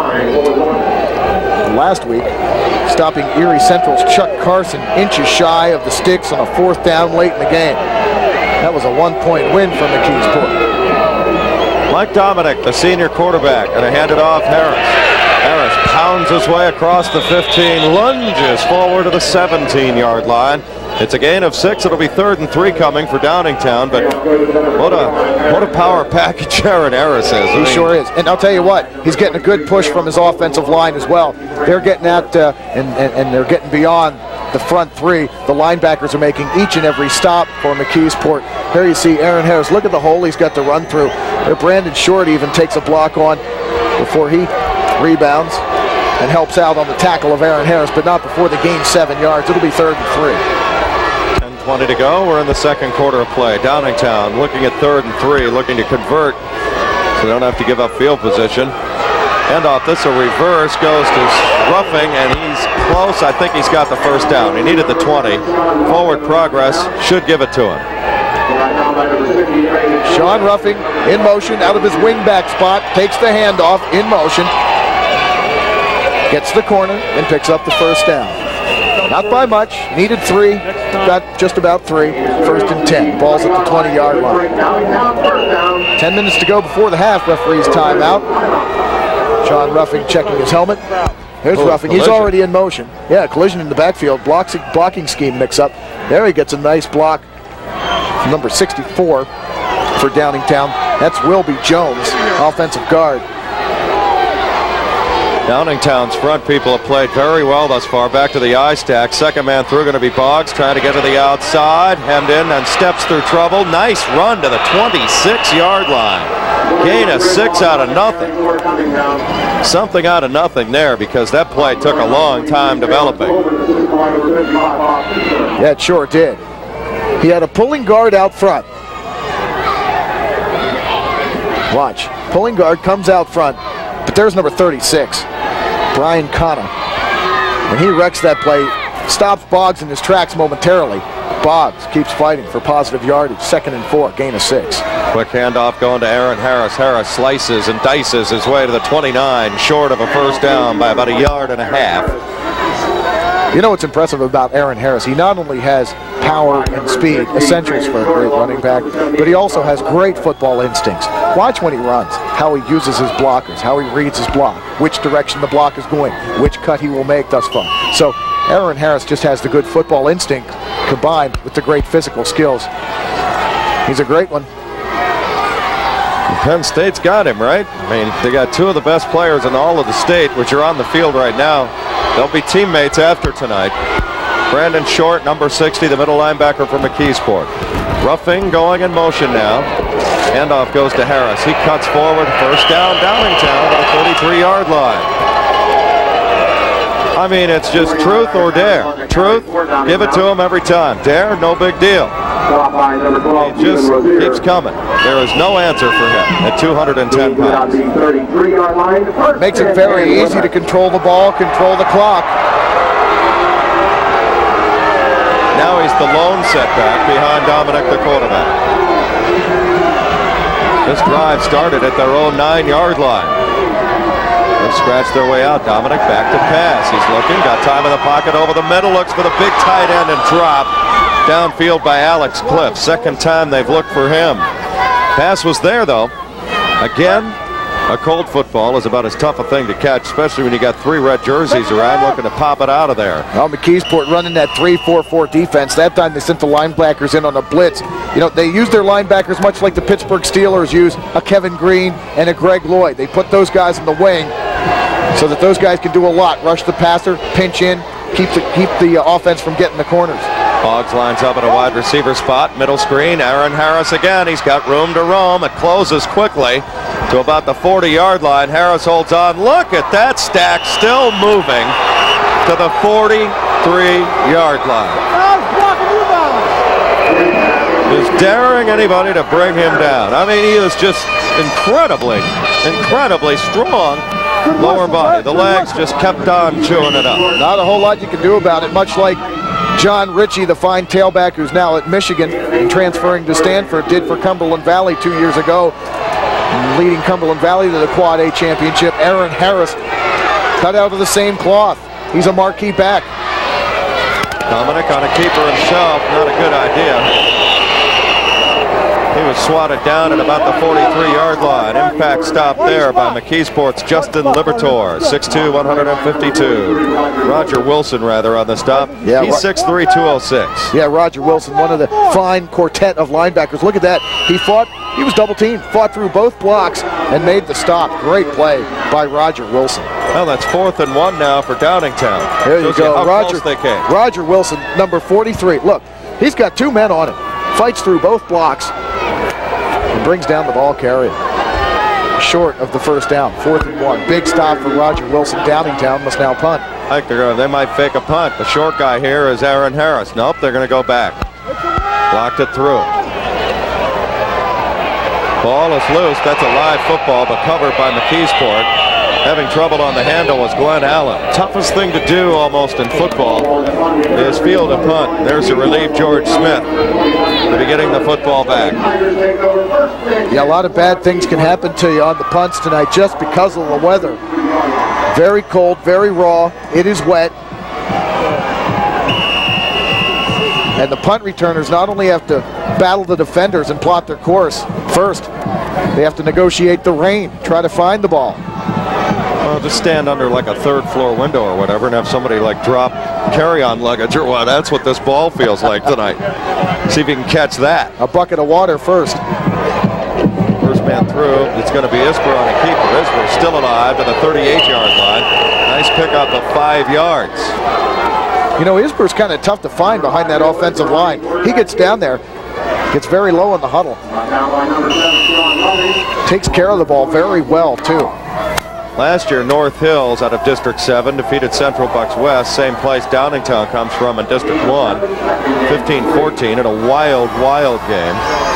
Last week, stopping Erie Central's Chuck Carson inches shy of the sticks on a 4th down late in the game. That was a 1-point win for Mckeesport. Mike Dominic, the senior quarterback, going to hand it off Harris. Harris pounds his way across the 15, lunges forward to the 17-yard line. It's a gain of 6. It'll be 3rd and 3 coming for Downingtown, but what a power package Aaron Harris is. He sure is. And I'll tell you what, he's getting a good push from his offensive line as well. They're getting at and they're getting beyond the front 3. The linebackers are making each and every stop for Mckeesport. Here you see Aaron Harris. Look at the hole he's got to run through. There, Brandon Short even takes a block on before he rebounds and helps out on the tackle of Aaron Harris, but not before they gain 7 yards. It'll be 3rd and 3. 10:20 to go. We're in the second quarter of play. Downingtown looking at 3rd and 3, looking to convert so they don't have to give up field position. Handoff, this a reverse, goes to Ruffing, and he's close. I think he's got the first down. He needed the 20. Forward progress should give it to him. Sean Ruffing in motion out of his wingback spot, takes the handoff in motion, gets the corner, and picks up the first down. Not by much, needed 3, got just about 3, 1st and 10. Ball's at the 20-yard line. 10 minutes to go before the half, referee's timeout. Sean Ruffing checking his helmet. Here's Ruffing, he's already in motion. Yeah, collision in the backfield, blocking scheme mix-up. There he gets a nice block. Number 64 for Downingtown. That's Wilby Jones, offensive guard. Downingtown's front people have played very well thus far. Back to the I stack. Second man through going to be Boggs, trying to get to the outside. Hemmed in and steps through trouble. Nice run to the 26-yard line. Gain of 6 out of nothing. Something out of nothing there, because that play took a long time developing. Yeah, it sure did. He had a pulling guard out front. Watch. Pulling guard comes out front, but there's number 36, Brian Connor. And he wrecks that play, stops Boggs in his tracks momentarily. Boggs keeps fighting for positive yardage. 2nd and 4, gain of 6. Quick handoff going to Aaron Harris. Harris slices and dices his way to the 29, short of a first down by about 1.5 yards. You know what's impressive about Aaron Harris? He not only has power and speed, essentials for a great running back, but he also has great football instincts. Watch when he runs, how he uses his blockers, how he reads his block, which direction the block is going, which cut he will make thus far. So Aaron Harris just has the good football instinct combined with the great physical skills. He's a great one. Penn State's got him, right? I mean, they got 2 of the best players in all of the state, which are on the field right now. They'll be teammates after tonight. Brandon Short, number 60, the middle linebacker for Mckeesport. Ruffing going in motion now. Handoff goes to Harris. He cuts forward. First down, Downingtown at the 33-yard line. I mean, it's just truth or dare. Truth, give it to him every time. Dare, no big deal. Stop by number 12. He just keeps coming. There is no answer for him at 210 pounds. 33-yard line. Makes it very easy to control the ball, control the clock. Now he's the lone setback behind Dominic, the quarterback. This drive started at their own 9-yard line. They've scratched their way out. Dominic back to pass. He's looking, got time in the pocket over the middle, looks for the big tight end and drop. Downfield by Alex Cliff. Second time they've looked for him. Pass was there though. Again, a cold football is about as tough a thing to catch, especially when you got 3 red jerseys around looking to pop it out of there. Well, Mckeesport running that 3-4-4 defense. That time they sent the linebackers in on a blitz. You know, they use their linebackers much like the Pittsburgh Steelers use a Kevin Green and a Greg Lloyd. They put those guys in the wing so that those guys can do a lot. Rush the passer, pinch in, keep the offense from getting the corners. Boggs lines up at a wide receiver spot, middle screen, Aaron Harris again, he's got room to roam, it closes quickly to about the 40-yard line. Harris holds on, look at that stack, still moving to the 43-yard line. Is daring anybody to bring him down. I mean, he is just incredibly strong lower body. The legs just kept on chewing it up. Not a whole lot you can do about it, much like John Ritchie, the fine tailback who's now at Michigan and transferring to Stanford, did for Cumberland Valley 2 years ago, leading Cumberland Valley to the Quad A championship. Aaron Harris, cut out of the same cloth. He's a marquee back. Dominic on a keeper himself, not a good idea. He was swatted down at about the 43-yard line. Impact stop there by Mckeesport's Justin Libertor, 6'2", 152. Roger Wilson, rather, on the stop. Yeah, he's 6'3", 206. Yeah, Roger Wilson, one of the fine quartet of linebackers. Look at that. He was double teamed, fought through both blocks, and made the stop. Great play by Roger Wilson. Well, that's 4th and 1 now for Downingtown. There you go. Roger Wilson, number 43. Look, he's got 2 men on him. Fights through both blocks and brings down the ball carrier. Short of the first down, 4th and 1. Big stop for Roger Wilson. Downingtown must now punt. I think they might fake a punt. The short guy here is Aaron Harris. Nope, they're going to go back. Blocked it through. Ball is loose. That's a live football, but covered by Mckeesport. Having trouble on the handle was Glenn Allen. Toughest thing to do almost in football is field a punt. There's a relief George Smith to be getting the football back. Yeah, a lot of bad things can happen to you on the punts tonight just because of the weather. Very cold, very raw. It is wet. And the punt returners not only have to battle the defenders and plot their course first, they have to negotiate the rain, try to find the ball. Well, just stand under like a 3rd floor window or whatever and have somebody like drop carry-on luggage or what. That's what this ball feels like tonight. See if you can catch that. A bucket of water first. First man through. It's going to be Isbir on a keeper. Isbir still alive to the 38-yard line. Nice pickup of 5 yards. You know, Isber's kind of tough to find behind that offensive line. He gets down there, gets very low in the huddle. Takes care of the ball very well, too. Last year, North Hills out of District 7 defeated Central Bucks West, same place Downingtown comes from in District 1, 15-14 in a wild, wild game.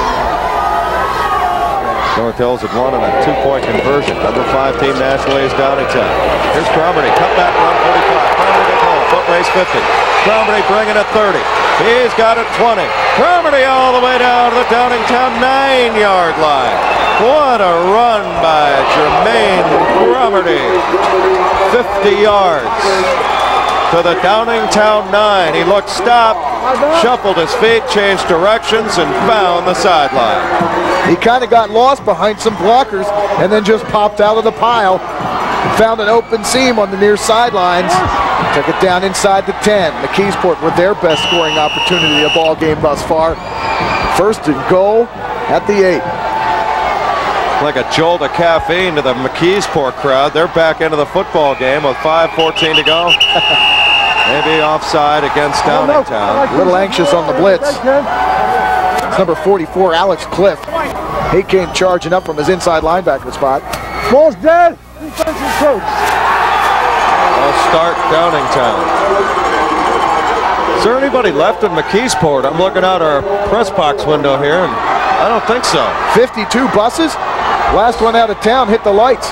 North Hills had won on a 2-point conversion. Number 5 team nationally is Downingtown. Here's Cromerdie, cut back run 45. Cromerdie gets home, foot race 50. Cromerdie bringing it 30. He's got it 20. Cromerdie all the way down to the Downingtown 9-yard line. What a run by Jermaine Cromerdie. 50 yards to the Downingtown 9. He looked stopped, shuffled his feet, changed directions, and found the sideline. He kind of got lost behind some blockers and then just popped out of the pile. Found an open seam on the near sidelines. Took it down inside the 10. Mckeesport with their best scoring opportunity of the ball game thus far. 1st and goal at the 8. Like a jolt of caffeine to the Mckeesport crowd. They're back into the football game with 5:14 to go. Maybe offside against Downingtown. A little anxious on the blitz. It's number 44, Alex Cliff. He came charging up from his inside linebacker spot. Ball's dead. Defensive coach. I'll start Downingtown. Is there anybody left in Mckeesport? I'm looking out our press box window here, and I don't think so. 52 buses. Last one out of town hit the lights.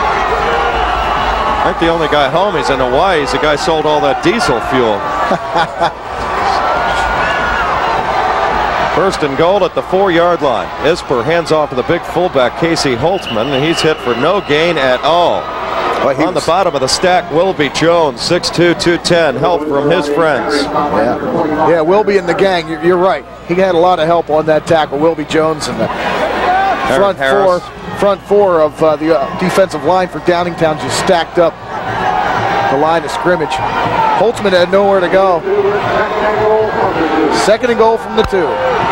I think the only guy home, he's in Hawaii. He's the guy sold all that diesel fuel. First and goal at the 4-yard line. Isbir hands off to the big fullback, Casey Holtzman, and he's hit for no gain at all. On the bottom of the stack, Wilby Jones, 6'2", 210, help from his friends. Yeah, Wilby and the gang, you're right. He had a lot of help on that tackle. Wilby Jones and the front four of the defensive line for Downingtown just stacked up the line of scrimmage. Holtzman had nowhere to go. Second and goal from the 2.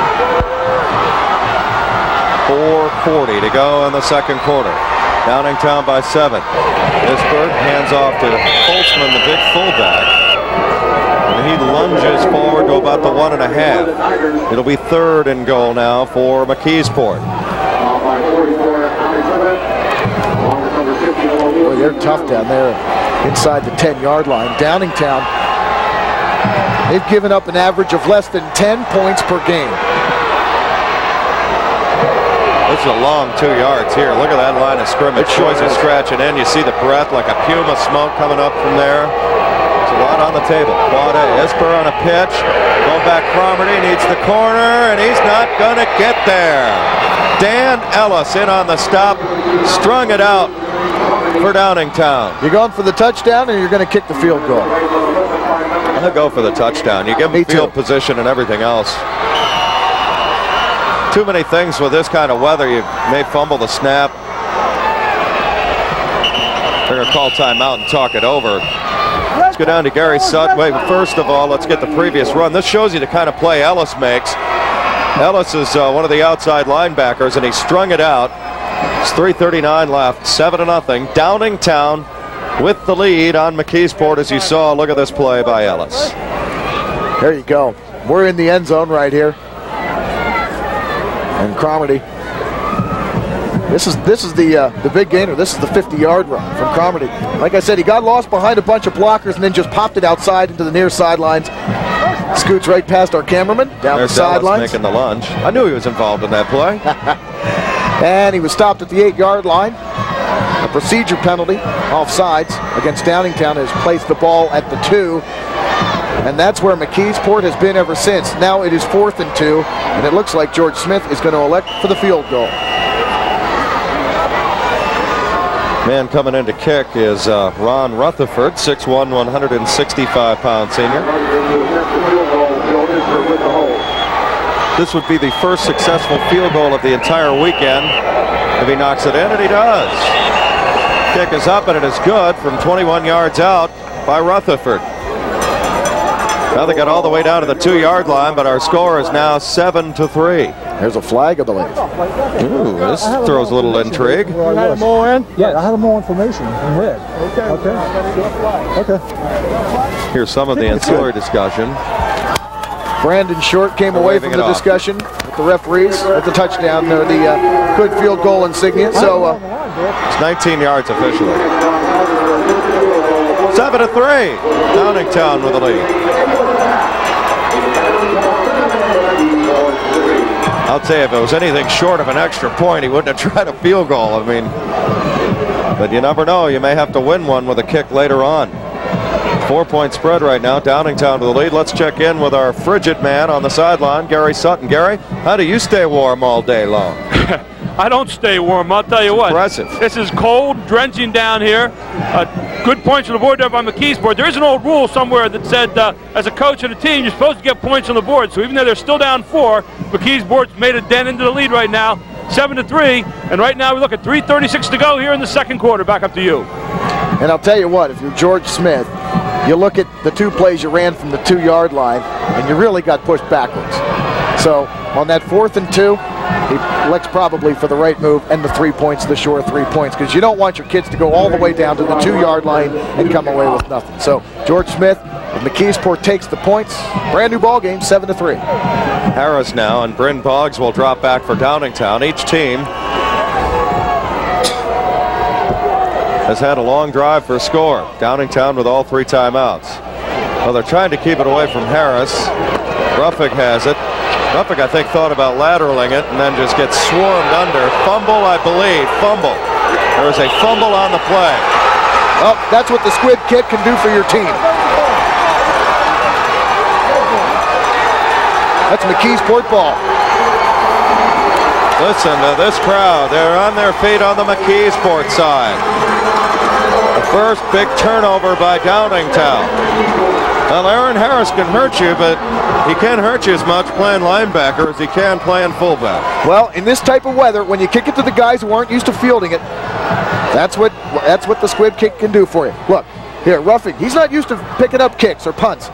4:40 to go in the second quarter. Downingtown by 7. Isbir hands off to Holtzman, the big fullback. And he lunges forward to about the 1.5. It'll be third and goal now for Mckeesport. Boy, they're tough down there inside the 10-yard line. Downingtown, they've given up an average of less than 10 points per game. This is a long 2 yards here. Look at that line of scrimmage. Choice is scratching in. You see the breath like a puma smoke coming up from there. It's a lot on the table. Quad A. Isbir on a pitch. Going back, Cromerdie needs the corner, and he's not going to get there. Dan Ellis in on the stop. Strung it out for Downingtown. You're going for the touchdown, or you're going to kick the field goal? I'll go for the touchdown. You give them field position and everything else. Too many things with this kind of weather. You may fumble the snap. They're going to call timeout and talk it over. Let's go down to Gary Sutton. Wait, first of all, let's get the previous run. This shows you the kind of play Ellis makes. Ellis is one of the outside linebackers, and he strung it out. It's 3:39 left, 7-0. Downingtown with the lead on Mckeesport, as you saw. Look at this play by Ellis. There you go. We're in the end zone right here. And Cromerdie. This is the big gainer. This is the 50-yard run from Cromerdie. Like I said, he got lost behind a bunch of blockers and then just popped it outside into the near sidelines. Scoots right past our cameraman down the sidelines. Making the lunge. I knew he was involved in that play. And he was stopped at the 8-yard line. A procedure penalty, offsides, against Downingtown, has placed the ball at the 2. And that's where Mckeesport has been ever since. Now it is 4th and 2, and it looks like George Smith is going to elect for the field goal. Man coming in to kick is Ron Rutherford, 6'1", 165-pound senior. This would be the first successful field goal of the entire weekend if he knocks it in, and he does. Kick is up, and it is good from 21 yards out by Rutherford. Now they got all the way down to the 2-yard line, but our score is now 7-3. There's a flag, I believe. Ooh, this throws a little intrigue. You had more in? Yeah, I had more information in red. Okay. Here's some of the ancillary discussion. Brandon Short came away from the discussion with the referees at the touchdown, or the good field goal insignia. So it's 19 yards officially. 7-3. Downingtown with the lead. I'll tell you, if it was anything short of an extra point, he wouldn't have tried a field goal. I mean, but you never know. You may have to win one with a kick later on. 4-point spread right now. Downingtown with the lead. Let's check in with our frigid man on the sideline, Gary Sutton. Gary, how do you stay warm all day long? I don't stay warm, I'll tell you what. Impressive. This is cold, drenching down here. Good points on the board there by Mckeesport. There is an old rule somewhere that said as a coach of the team, you're supposed to get points on the board. So even though they're still down 4, Mckeesport's made a dent into the lead right now, 7-3. And right now we look at 3:36 to go here in the second quarter. Back up to you. And I'll tell you what, if you're George Smith, you look at the 2 plays you ran from the 2-yard line, and you really got pushed backwards. So on that 4th and 2, he elects probably for the right move and the 3 points, the short 3 points, because you don't want your kids to go all the way down to the 2-yard line and come away with nothing. So George Smith, Mckeesport takes the points. Brand new ball game, 7-3. Harris now and Bryn Boggs will drop back for Downingtown. Each team has had a long drive for a score. Downingtown with all 3 timeouts. Well, they're trying to keep it away from Harris. Rutherford has it. Rutherford, I think, thought about lateraling it and then just gets swarmed under. Fumble, I believe. Fumble. There was a fumble on the play. Well, that's what the squib kick can do for your team. That's Mckeesport ball. Listen to this crowd. They're on their feet on the Mckeesport side. The first big turnover by Downingtown. Well, Aaron Harris can hurt you, but he can't hurt you as much playing linebacker as he can playing fullback. Well, in this type of weather, when you kick it to the guys who aren't used to fielding it, that's what the squib kick can do for you. Look, here, Rutherford, he's not used to picking up kicks or punts.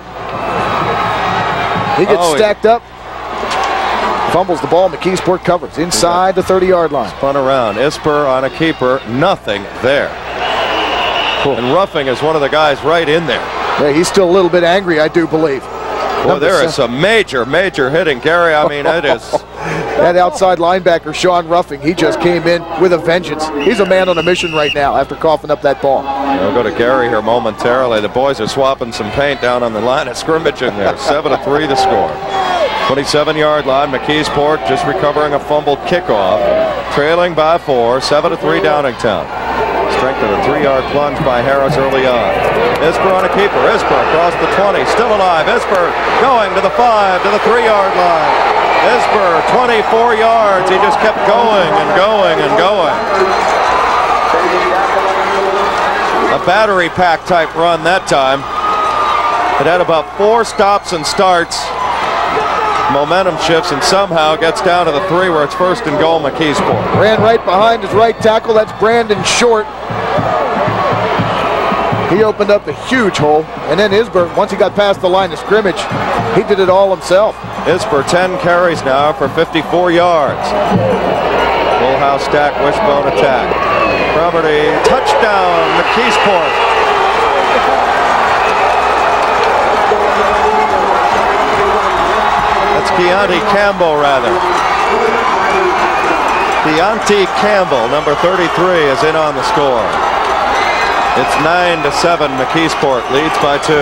He gets stacked up, fumbles the ball, Mckeesport covers inside the 30-yard line. Spun around, Isbir on a keeper, nothing there. Cool. And Ruffing is one of the guys right in there. Yeah, he's still a little bit angry, I do believe. Well, there is some major hitting, Gary. I mean, it is. That outside linebacker, Sean Ruffing, he just came in with a vengeance. He's a man on a mission right now after coughing up that ball. We'll go to Gary here momentarily. The boys are swapping some paint down on the line of scrimmage in there. 7-3 the score. 27-yard line, Mckeesport just recovering a fumbled kickoff. Trailing by 4, 7-3 Downingtown. Strength of a 3-yard plunge by Harris early on. Isbir on a keeper. Isbir across the 20, still alive. Isbir going to the 5, to the 3-yard line. Isbir 24 yards. He just kept going and going and going. A battery pack type run that time. It had about 4 stops and starts. Momentum shifts and somehow gets down to the 3 where it's 1st and goal Mckeesport. Ran right behind his right tackle. That's Brandon Short. He opened up a huge hole, and then Isbir, once he got past the line of scrimmage, he did it all himself. Isbir 10 carries now for 54 yards. Full house stack, wishbone attack. Cromerdie, touchdown, Mckeesport. That's Keontae Campbell, rather. Keontae Campbell, number 33, is in on the score. It's 9-7. Mckeesport leads by 2.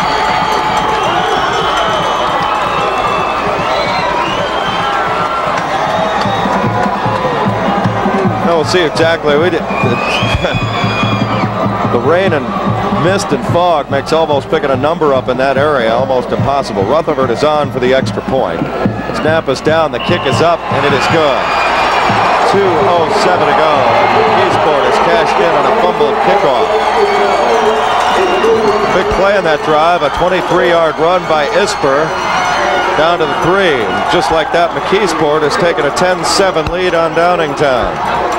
No, we'll see exactly. We did. The rain and mist and fog makes almost picking a number up in that area almost impossible. Rutherford is on for the extra point. Snap is down. The kick is up, and it is good. 2:07 to go. Mckeesport is cashed in on a fumbled kickoff. Big play in that drive, a 23-yard run by Isbir down to the 3. And just like that, Mckeesport has taken a 10-7 lead on Downingtown.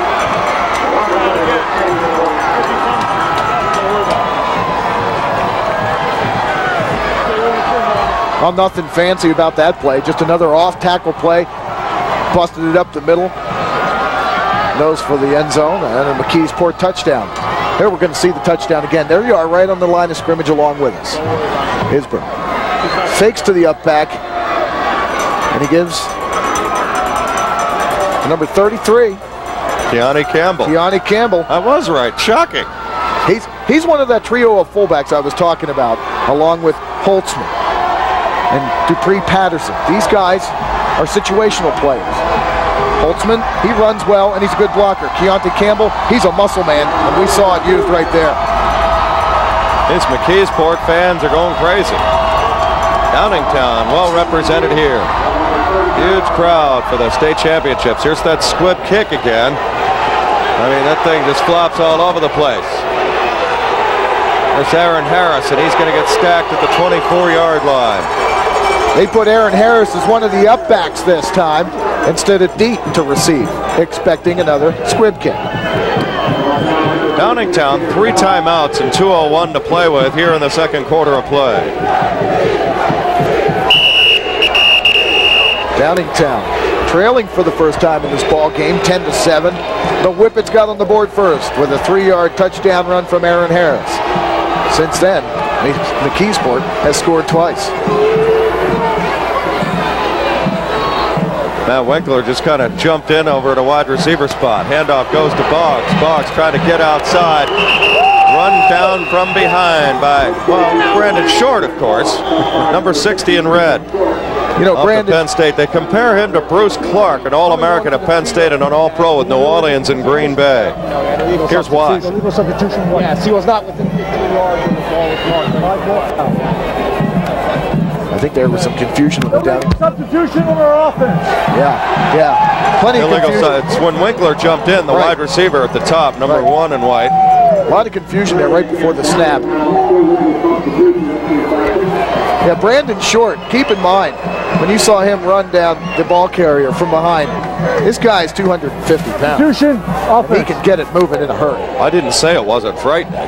Well, nothing fancy about that play. Just another off-tackle play. Busted it up the middle. Nose for the end zone, and a Mckeesport touchdown. Here we're going to see the touchdown again. There you are, right on the line of scrimmage along with us. Isbir fakes to the up back, and he gives number 33. Keontae Campbell. Keontae Campbell. I was right. Shocking. He's one of that trio of fullbacks I was talking about, along with Holtzman and Dupree Patterson. These guys are situational players. Holtzman, he runs well, and he's a good blocker. Keontae Campbell, he's a muscle man, and we saw it used right there. These Mckeesport fans are going crazy. Downingtown, well represented here. Huge crowd for the state championships. Here's that squib kick again. I mean, that thing just flops all over the place. There's Aaron Harris, and he's going to get stacked at the 24-yard line. They put Aaron Harris as one of the up-backs this time instead of Deaton to receive, expecting another squib kick. Downingtown, 3 timeouts and 2:01 to play with here in the second quarter of play. Downingtown trailing for the first time in this ball game, 10-7. The Whippets got on the board first with a 3-yard touchdown run from Aaron Harris. Since then, Mckeesport has scored twice. Matt Winkler just kind of jumped in over at a wide receiver spot. Handoff goes to Boggs. Boggs trying to get outside. Run knocked down from behind by, well, Brandon Short, of course, number 60 in red. You know, Brandon. Penn State. They compare him to Bruce Clark, an All-American at Penn State and an All-Pro with New Orleans and Green Bay. Here's why. Yes, he was not within 15 yards when the ball was marked. I think there was some confusion with the down. Substitution on our offense. Yeah. Plenty of confusion. It's when Winkler jumped in, the wide receiver at the top, number 1 in white. A lot of confusion there right before the snap. Yeah, Brandon Short, keep in mind, when you saw him run down the ball carrier from behind, this guy's 250 pounds. He can get it moving in a hurry. I didn't say it wasn't frightening.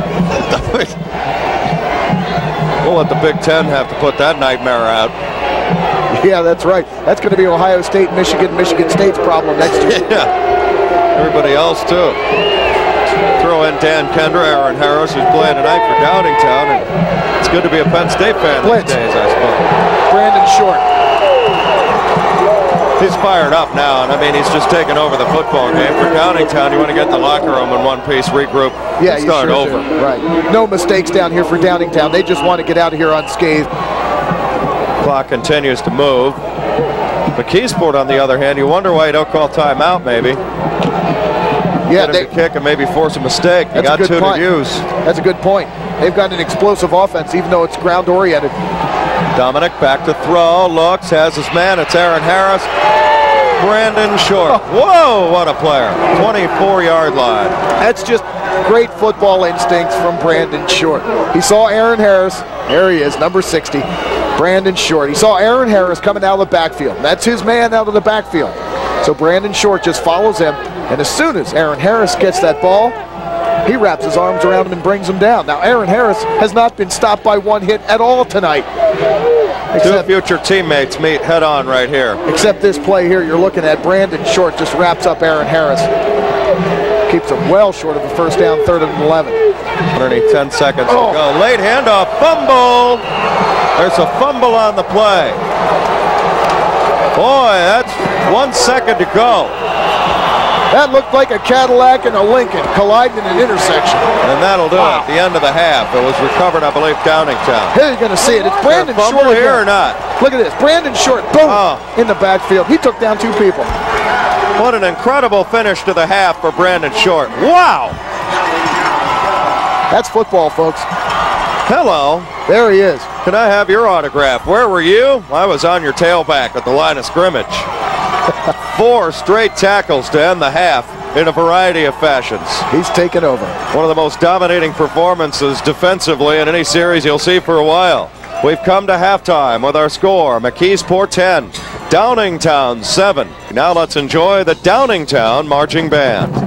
We'll let the Big Ten have to put that nightmare out. Yeah, that's right. That's going to be Ohio State, Michigan State's problem next year. Yeah, everybody else too. Throw in Dan Kendra, Aaron Harris, who's playing tonight for Downingtown, and it's good to be a Penn State fan these days, I suppose. Brandon Short. He's fired up now, and I mean, he's just taken over the football game. For Downingtown, you want to get the locker room in one piece, regroup, and start over. Right. No mistakes down here for Downingtown. They just want to get out of here unscathed. Clock continues to move. Mckeesport, on the other hand, you wonder why you don't call timeout, maybe. Yeah, they kick and maybe force a mistake. You got 2 to use. That's a good point. They've got an explosive offense, even though it's ground-oriented. Dominic back to throw, looks, has his man. It's Aaron Harris. Brandon Short. Whoa, what a player. 24-yard line. That's just great football instincts from Brandon Short. He saw Aaron Harris. There he is, number 60. Brandon Short. He saw Aaron Harris coming out of the backfield. That's his man out of the backfield. So Brandon Short just follows him. And as soon as Aaron Harris gets that ball, he wraps his arms around him and brings him down. Now, Aaron Harris has not been stopped by one hit at all tonight. Two future teammates meet head-on right here. Except this play here you're looking at. Brandon Short just wraps up Aaron Harris. Keeps him well short of a first down, 3rd and 11. Underneath 10 seconds to go. Late handoff, fumble. There's a fumble on the play. Boy, that's 1 second to go. That looked like a Cadillac and a Lincoln colliding in an intersection. And that'll do it at the end of the half. It was recovered, I believe, Downingtown. Here you're going to see it. It's Brandon Short here or not? Look at this. Brandon Short, boom, in the backfield. He took down 2 people. What an incredible finish to the half for Brandon Short. Wow. That's football, folks. Hello. There he is. Can I have your autograph? Where were you? I was on your tailback at the line of scrimmage. 4 straight tackles to end the half in a variety of fashions. He's taken over. One of the most dominating performances defensively in any series you'll see for a while. We've come to halftime with our score, Mckeesport 10, Downingtown 7. Now let's enjoy the Downingtown Marching Band.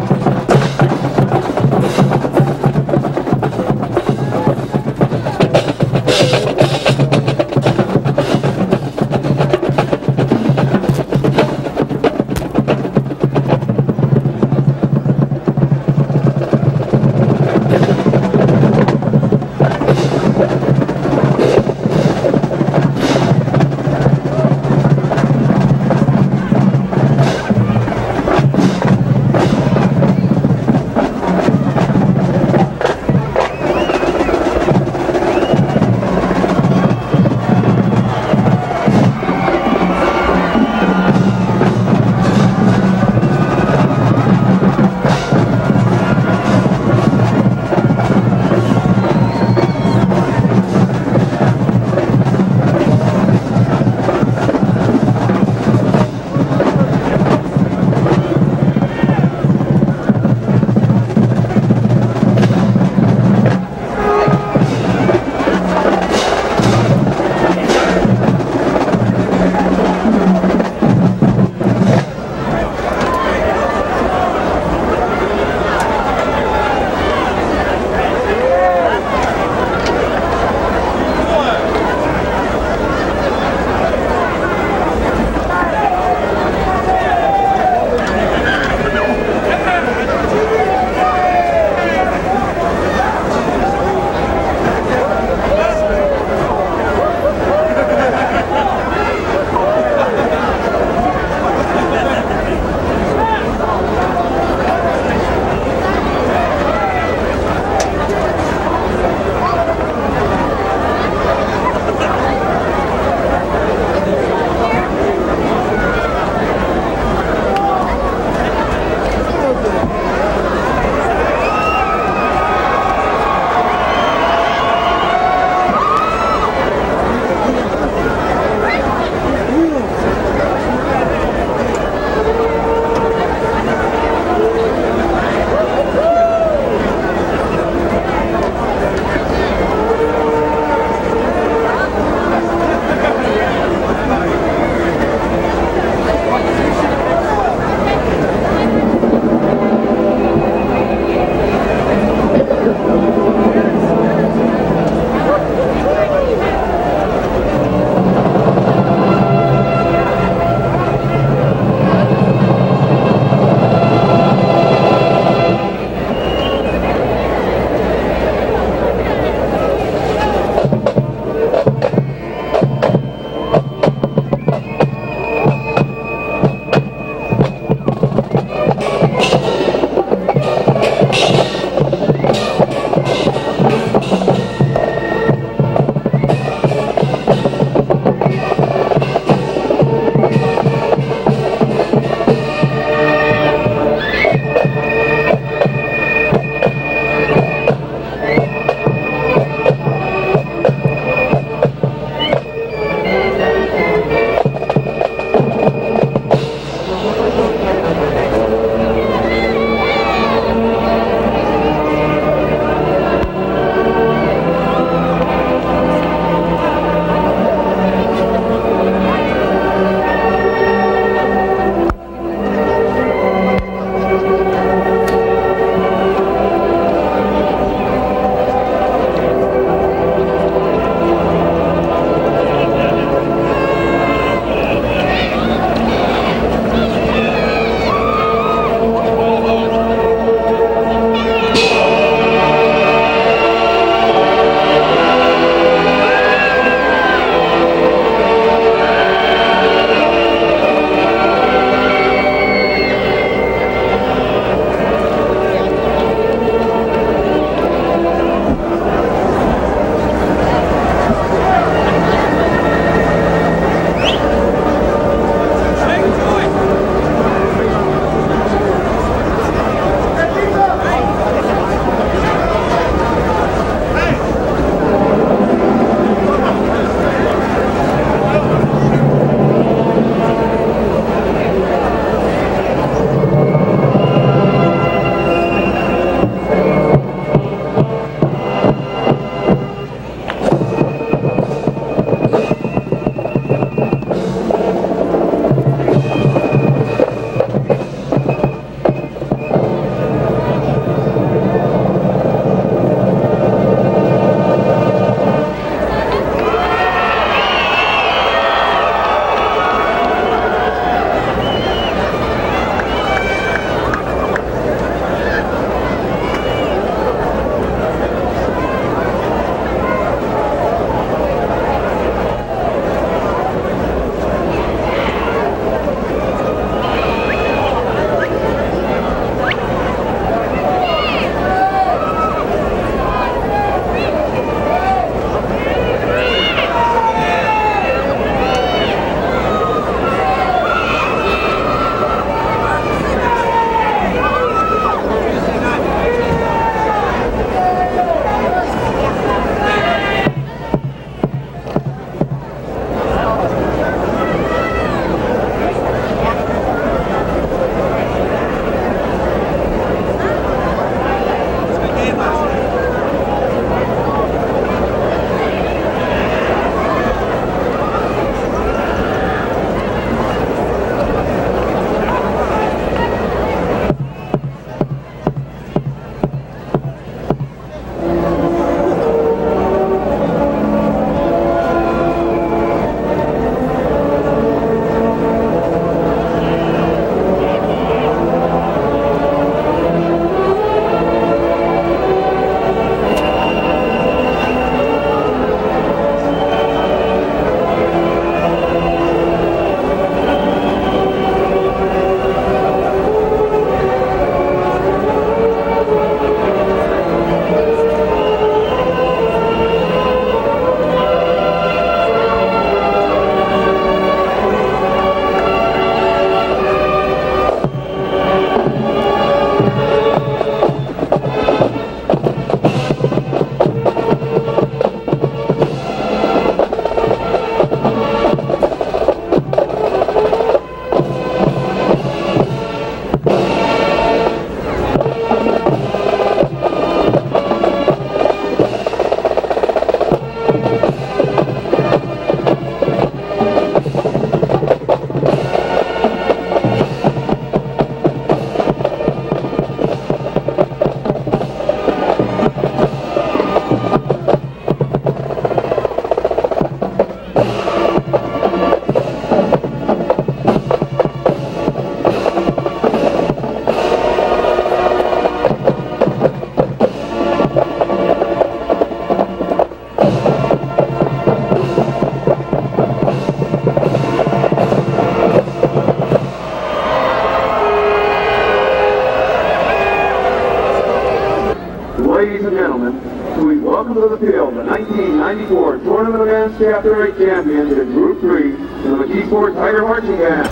welcome to the field the 1994 Tournament of Men's Chapter 8 champions in Group 3, the Mckeesport Tiger Marching Band.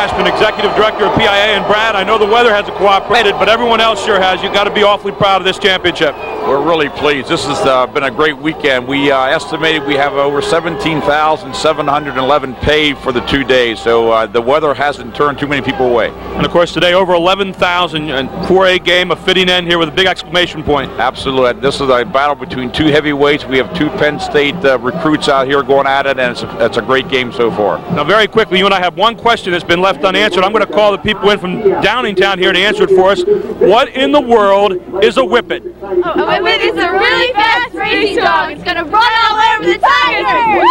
Cashman, Executive Director of PIAA, and Brad, I know the weather hasn't cooperated, but everyone else sure has. You've got to be awfully proud of this championship. We're really pleased. This has been a great weekend. We estimated we have over 17,711 paid for the 2 days, so the weather hasn't turned too many people away. And of course today over 11,000 and 4A game, a fitting end here with a big exclamation point. Absolutely. This is a battle between two heavyweights. We have two Penn State recruits out here going at it, and it's a great game so far. Now very quickly, you and I have one question that's been left unanswered. I'm going to call the people in from Downingtown here to answer it for us. What in the world is a whippet? A whippet is a really fast racing dog. It's going to run all over the Tigers.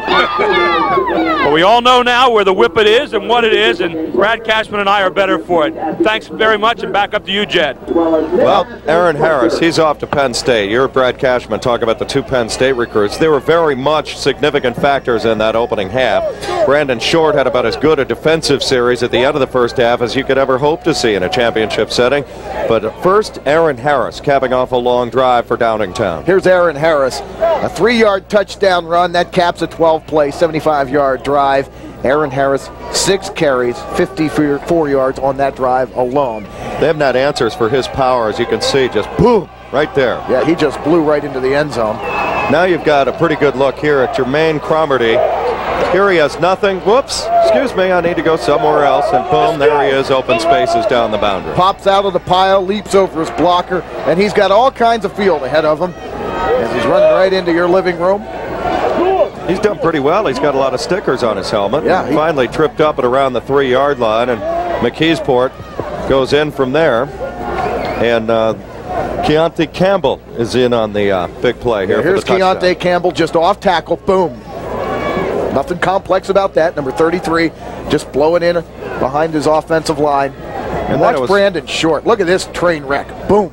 Well, we all know now where the whippet is and what it is, and Brad Cashman and I are better for it. Thanks very much, and back up to you, Jed. Well, Aaron Harris, he's off to Penn State. You're Brad Cashman talking about the two Penn State recruits. They were very much significant factors in that opening half. Brandon Short had about as good a defensive series at the end of the first half as you could ever hope to see in a championship setting. But first, Aaron Harris capping off a long drive for Downingtown. Here's Aaron Harris, a 3-yard touchdown run. That caps a 12-play, 75-yard drive. Aaron Harris, 6 carries, 54 yards on that drive alone. They haven't had answers for his power, as you can see, just boom, right there. Yeah, he just blew right into the end zone. Now you've got a pretty good look here at Jermaine Cromerdie. Here he has nothing. Whoops, excuse me, I need to go somewhere else. And boom, there he is, open spaces down the boundary. Pops out of the pile, leaps over his blocker, and he's got all kinds of field ahead of him as he's running right into your living room. He's done pretty well. He's got a lot of stickers on his helmet. Yeah, he finally tripped up at around the 3-yard line, and Mckeesport goes in from there. And Keontae Campbell is in on the big play here. Here's for the touchdown. Keontae Campbell just off tackle. Boom. Nothing complex about that. Number 33 just blowing in behind his offensive line. And watch Brandon Short. Look at this train wreck. Boom.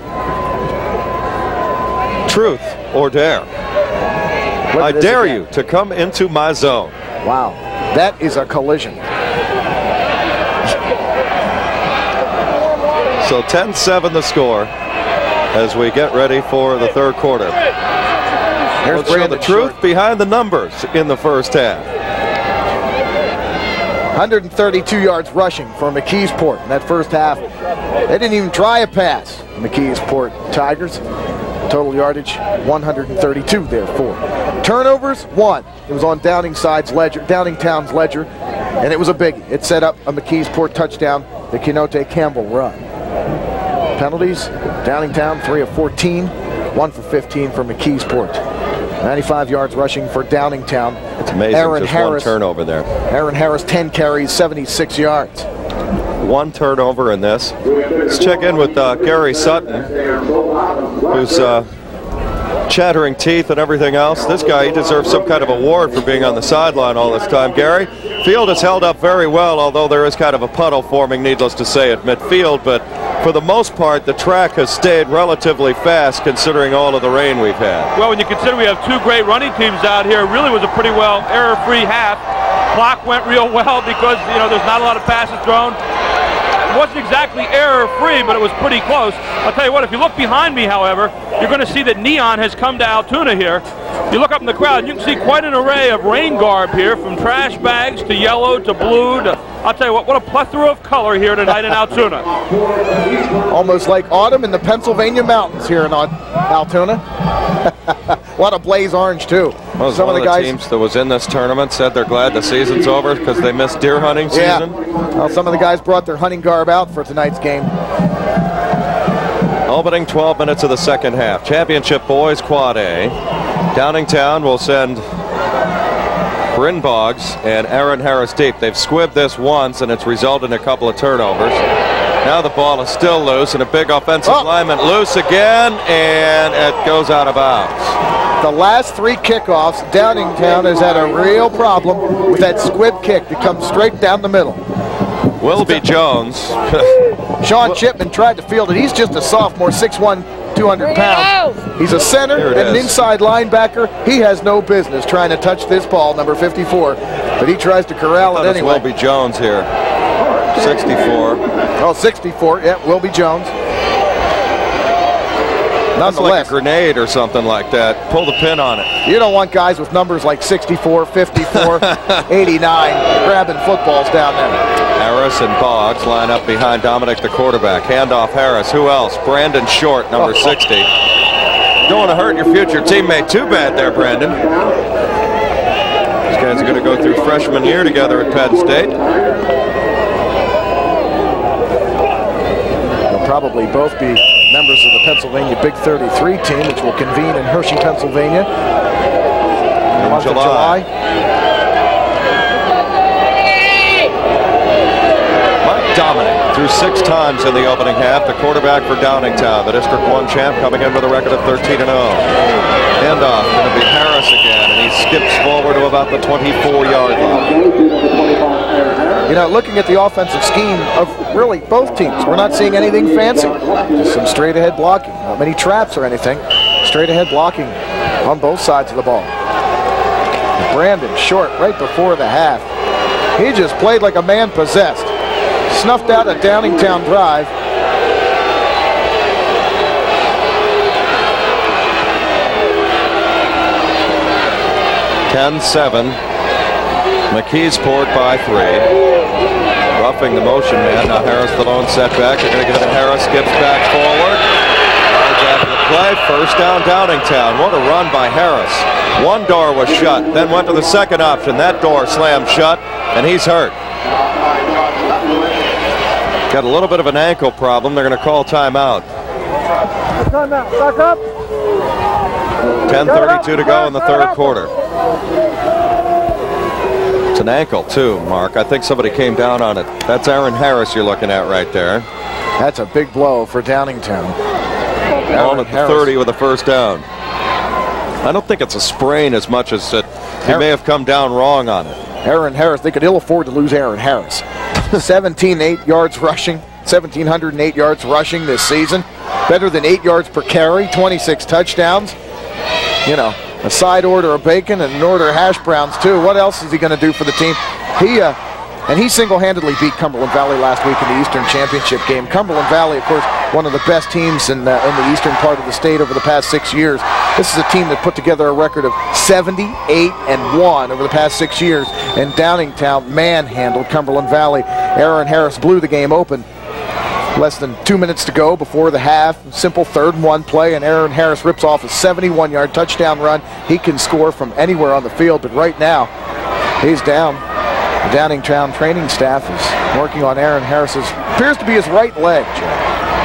Truth or dare? I dare you to come into my zone. Wow. That is a collision. So 10-7 the score as we get ready for the third quarter. Let's show the truth behind the numbers in the first half. 132 yards rushing for Mckeesport in that first half. They didn't even try a pass. Mckeesport Tigers. Total yardage 132 therefore. Turnovers 1. It was on Downingtown's ledger, and it was a biggie. It set up a Mckeesport touchdown, the Keontae Campbell run. Penalties, Downingtown 3 of 14, 1 for 15 for Mckeesport. 95 yards rushing for Downingtown. It's amazing, Aaron just Harris, one turnover there. Aaron Harris, 10 carries, 76 yards. One turnover in this. Let's check in with Gary Sutton, who's chattering teeth and everything else. This guy, he deserves some kind of award for being on the sideline all this time. Gary, field has held up very well, although there is kind of a puddle forming, needless to say, at midfield. But for the most part, the track has stayed relatively fast considering all of the rain we've had. Well, when you consider we have two great running teams out here, it really was a pretty well error-free half. Clock went real well because, you know, there's not a lot of passes thrown. It wasn't exactly error-free, but it was pretty close. I'll tell you what, if you look behind me, however, you're going to see that Neon has come to Altoona here. You look up in the crowd, and you can see quite an array of rain garb here, from trash bags to yellow to blue to, I'll tell you what a plethora of color here tonight in Altoona. Almost like autumn in the Pennsylvania mountains here in Altoona. A lot of blaze orange, too. Well, some of the guys, teams that was in this tournament said they're glad the season's over because they missed deer hunting season. Yeah. Well, some of the guys brought their hunting garb out for tonight's game. Opening 12 minutes of the second half. Championship boys Quad A. Downingtown will send Bryn Boggs and Aaron Harris deep. They've squibbed this once, and it's resulted in a couple of turnovers. Now the ball is still loose, and a big offensive lineman loose again, and it goes out of bounds. The last 3 kickoffs, Downingtown has had a real problem with that squib kick that comes straight down the middle. Wilby Jones. Sean Chipman tried to field it. He's just a sophomore, 6'1", 200 pounds. He's a center and an inside linebacker. He has no business trying to touch this ball, number 54, but he tries to corral it anyway. Wilby Jones here, 64. Oh, 64, yeah, Wilby Jones. That's like a grenade or something like that. Pull the pin on it. You don't want guys with numbers like 64, 54, 89 grabbing footballs down there. Harris and Boggs line up behind Dominic, the quarterback. Handoff Harris. Who else? Brandon Short, number 60. Don't want to hurt your future teammate too bad there, Brandon. These guys are going to go through freshman year together at Penn State. They'll probably both be members of the Pennsylvania Big 33 team, which will convene in Hershey, Pennsylvania in the month of July. Dominic threw 6 times in the opening half. The quarterback for Downingtown, the District 1 champ, coming in with a record of 13-0. Handoff going to be Harris again, and he skips forward to about the 24-yard line. You know, looking at the offensive scheme of really both teams, we're not seeing anything fancy. Just some straight-ahead blocking. Not many traps or anything. Straight-ahead blocking on both sides of the ball. Brandon Short right before the half. He just played like a man possessed. Snuffed out a Downingtown drive. (10-7). Mckeesport by 3. Roughing the motion man. Now Harris the lone setback. They're going to get it. Harris skips back forward. Yards after the play. First down Downingtown. What a run by Harris. One door was shut. Then went to the second option. That door slammed shut, and he's hurt. Got a little bit of an ankle problem. They're going to call timeout. Timeout. Back up. 10:32 to go in the third quarter. It's an ankle too, Mark. I think somebody came down on it. That's Aaron Harris you're looking at right there. That's a big blow for Downingtown. On at the 30 with a first down. I don't think it's a sprain as much as that he may have come down wrong on it. Aaron Harris, they could ill afford to lose Aaron Harris. 1708 yards rushing, 1,708 yards rushing this season. Better than 8 yards per carry, 26 touchdowns. You know, a side order of bacon and an order of hash browns too. What else is he going to do for the team? He single-handedly beat Cumberland Valley last week in the Eastern Championship game. Cumberland Valley, of course, one of the best teams in the eastern part of the state over the past 6 years. This is a team that put together a record of 78-1 over the past 6 years, and Downingtown manhandled Cumberland Valley. Aaron Harris blew the game open. Less than 2 minutes to go before the half. Simple 3rd and 1 play, and Aaron Harris rips off a 71-yard touchdown run. He can score from anywhere on the field, but right now, he's down. The Downingtown training staff is working on Aaron Harris's, appears to be his right leg, Jay.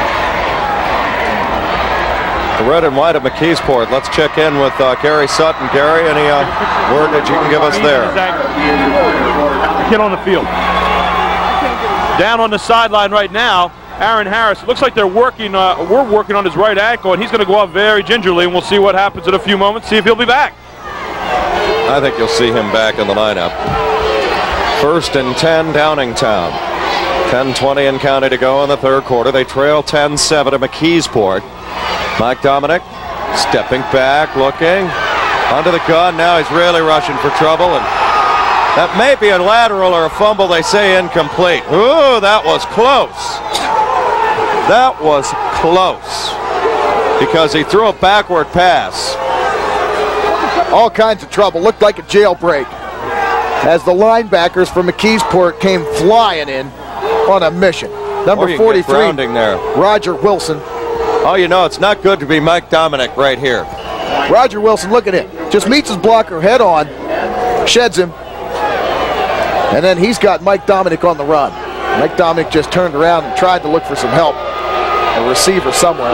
The red and white of Mckeesport. Let's check in with Gary Sutton. Gary, any word that you can give us there? Get on the field. Down on the sideline right now, Aaron Harris. It looks like they're working. We're working on his right ankle, and he's going to go up very gingerly, and we'll see what happens in a few moments. See if he'll be back. I think you'll see him back in the lineup. 1st and 10, Downingtown. 10:20 and counting to go in the third quarter. They trail 10-7 to Mckeesport. Mike Dominic stepping back, looking under the gun. Now he's really rushing for trouble, and that may be a lateral or a fumble. They say incomplete. Ooh, that was close. That was close because he threw a backward pass. All kinds of trouble. Looked like a jailbreak as the linebackers from Mckeesport came flying in on a mission. Number 43, there. Roger Wilson. Oh, you know, it's not good to be Mike Dominic right here. Roger Wilson, look at him. Just meets his blocker head on, sheds him, and then he's got Mike Dominic on the run. Mike Dominic just turned around and tried to look for some help. A receiver somewhere.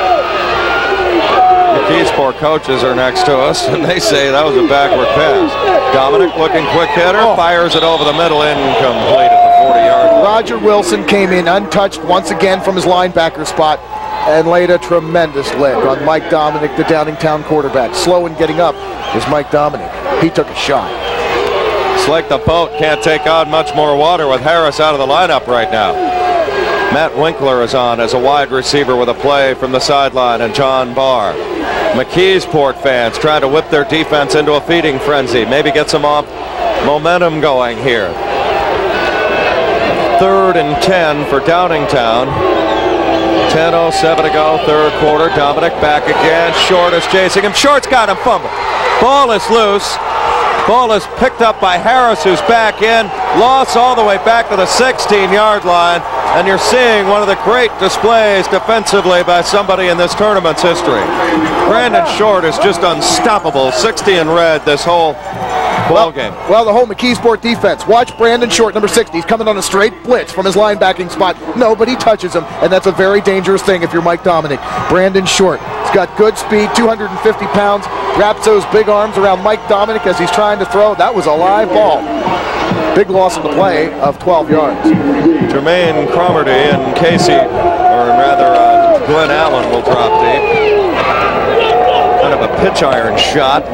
Mckeesport coaches are next to us, and they say that was a backward pass. Dominic looking quick hitter, fires it over the middle, incomplete at the 40-yard line. Roger Wilson came in untouched once again from his linebacker spot and laid a tremendous lick on Mike Dominic, the Downingtown quarterback. Slow in getting up is Mike Dominic. He took a shot. It's like the boat can't take on much more water with Harris out of the lineup right now. Matt Winkler is on as a wide receiver with a play from the sideline, and John Barr. Mckeesport fans trying to whip their defense into a feeding frenzy. Maybe get some momentum going here. 3rd and 10 for Downingtown. 10:07 to go, third quarter. Dominic back again. Short is chasing him. Short's got him fumbled. Ball is loose. Ball is picked up by Harris, who's back in. Loss all the way back to the 16-yard line. And you're seeing one of the great displays defensively by somebody in this tournament's history. Brandon Short is just unstoppable. 60 in red this whole ball game. Well, the whole Mckeesport defense. Watch Brandon Short, number 60. He's coming on a straight blitz from his linebacking spot. Nobody touches him, and that's a very dangerous thing if you're Mike Dominic. Brandon Short. He's got good speed, 250 pounds. Wraps those big arms around Mike Dominic as he's trying to throw. That was a live ball. Big loss on the play of 12 yards. Jermaine Cromerdie and Casey, or rather Glenn Allen, will drop deep. Kind of a pitch iron shot.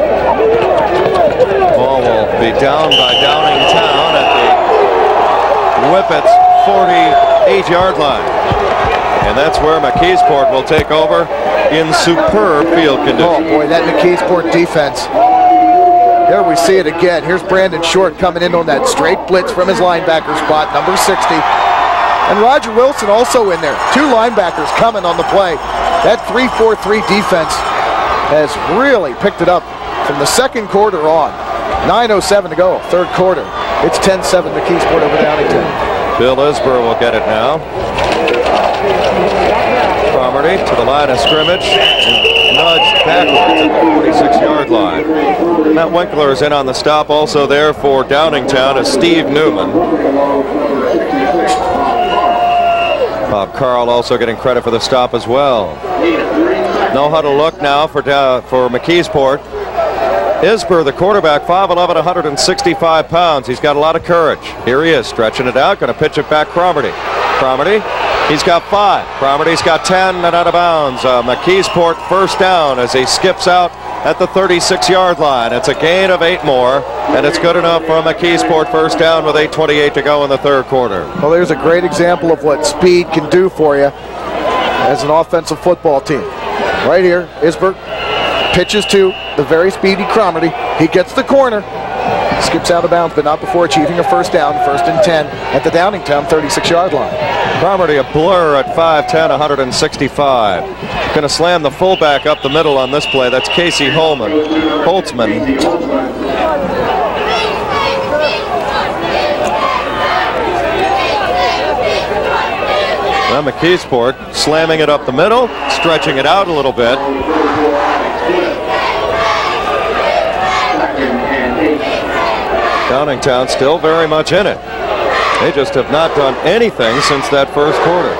Ball will be down by Downingtown at the Whippets 48-yard line. And that's where Mckeesport will take over in superb field condition. Oh boy, that Mckeesport defense. There we see it again. Here's Brandon Short coming in on that straight blitz from his linebacker spot, number 60. And Roger Wilson also in there. Two linebackers coming on the play. That 3-4-3 defense has really picked it up from the second quarter on. 9:07 to go, third quarter. It's 10-7 Mckeesport over Downingtown. Bill Isbir will get it now. Cromerdie to the line of scrimmage. Nudged backwards at the 46-yard line. Matt Winkler is in on the stop. Also there for Downingtown is Steve Newman. Bob Carl also getting credit for the stop as well. No huddle look now for Mckeesport. Isbir, the quarterback, 5'11", 165 pounds. He's got a lot of courage. Here he is, stretching it out, going to pitch it back Cromerdie. Cromerdie, he's got 5. Cromerdie's got 10 and out of bounds. Mckeesport first down as he skips out at the 36-yard line. It's a gain of 8 more, and it's good enough for Mckeesport first down with 8:28 to go in the third quarter. Well, there's a great example of what speed can do for you as an offensive football team. Right here, Isbir pitches to the very speedy Cromerdie. He gets the corner, skips out of bounds, but not before achieving a first down, 1st and 10 at the Downingtown 36-yard line. Cromerdie a blur at 5'10", 165. Going to slam the fullback up the middle on this play. That's Casey Holtzman. Now Mckeesport slamming it up the middle, stretching it out a little bit. Downingtown still very much in it. They just have not done anything since that first quarter.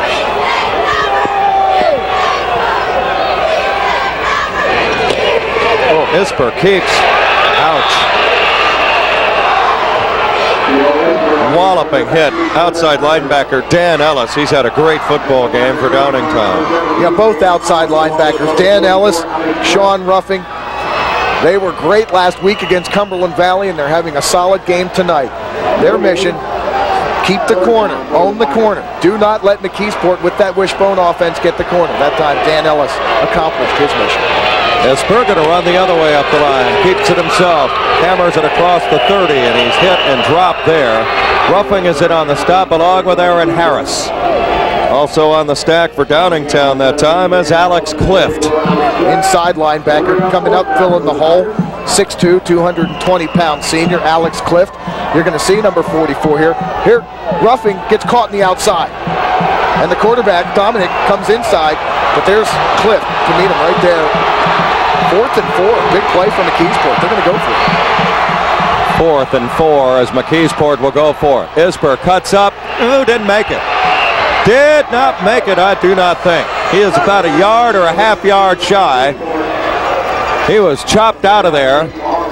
Oh, Isbir keeps. Ouch. Walloping hit. Outside linebacker Dan Ellis. He's had a great football game for Downingtown. Yeah, both outside linebackers. Dan Ellis, Sean Ruffing. They were great last week against Cumberland Valley, and they're having a solid game tonight. Their mission, keep the corner, own the corner. Do not let Mckeesport with that wishbone offense get the corner. That time Dan Ellis accomplished his mission. Isbir going to run the other way up the line. Keeps it himself. Hammers it across the 30, and he's hit and dropped there. Ruffing is in on the stop along with Aaron Harris. Also on the stack for Downingtown that time is Alex Clift. Inside linebacker coming up, filling the hole. 6'2", 220-pound senior Alex Clift. You're going to see number 44 here. Here, Ruffing gets caught in the outside. And the quarterback, Dominic, comes inside. But there's Clift to meet him right there. 4th and 4. Big play from Mckeesport. They're going to go for it. 4th and 4 as Mckeesport will go for it. Isbir cuts up. Ooh, didn't make it. Did not make it, I do not think. He is about a yard or a half yard shy. He was chopped out of there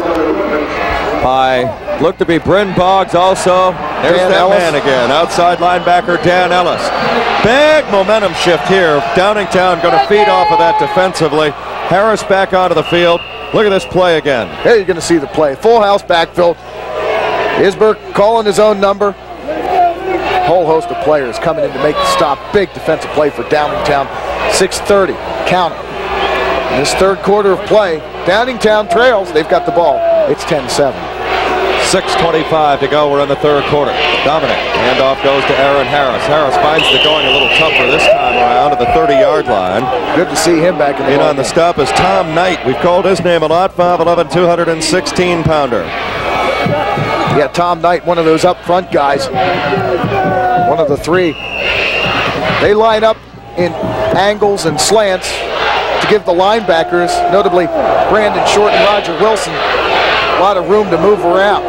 by, looked to be Bryn Boggs also. There's Dan that Ellis. man again, outside linebacker Dan Ellis. Big momentum shift here. Downingtown going to feed off of that defensively. Harris back onto the field. Look at this play again. Here you're going to see the play. Full house backfield. Isbir calling his own number. Whole host of players coming in to make the stop. Big defensive play for Downingtown. 6:30, count it. In this third quarter of play, Downingtown trails. They've got the ball. It's 10-7. 6:25 to go. We're in the third quarter. Dominic, handoff goes to Aaron Harris. Harris finds the going a little tougher this time around at the 30-yard line. line. Good to see him back in the In on the stop is Tom Knight. We've called his name a lot. 5'11", 216-pounder. Yeah, Tom Knight, one of those up front guys. One of the three. They line up in angles and slants to give the linebackers, notably Brandon Short and Roger Wilson, a lot of room to move around.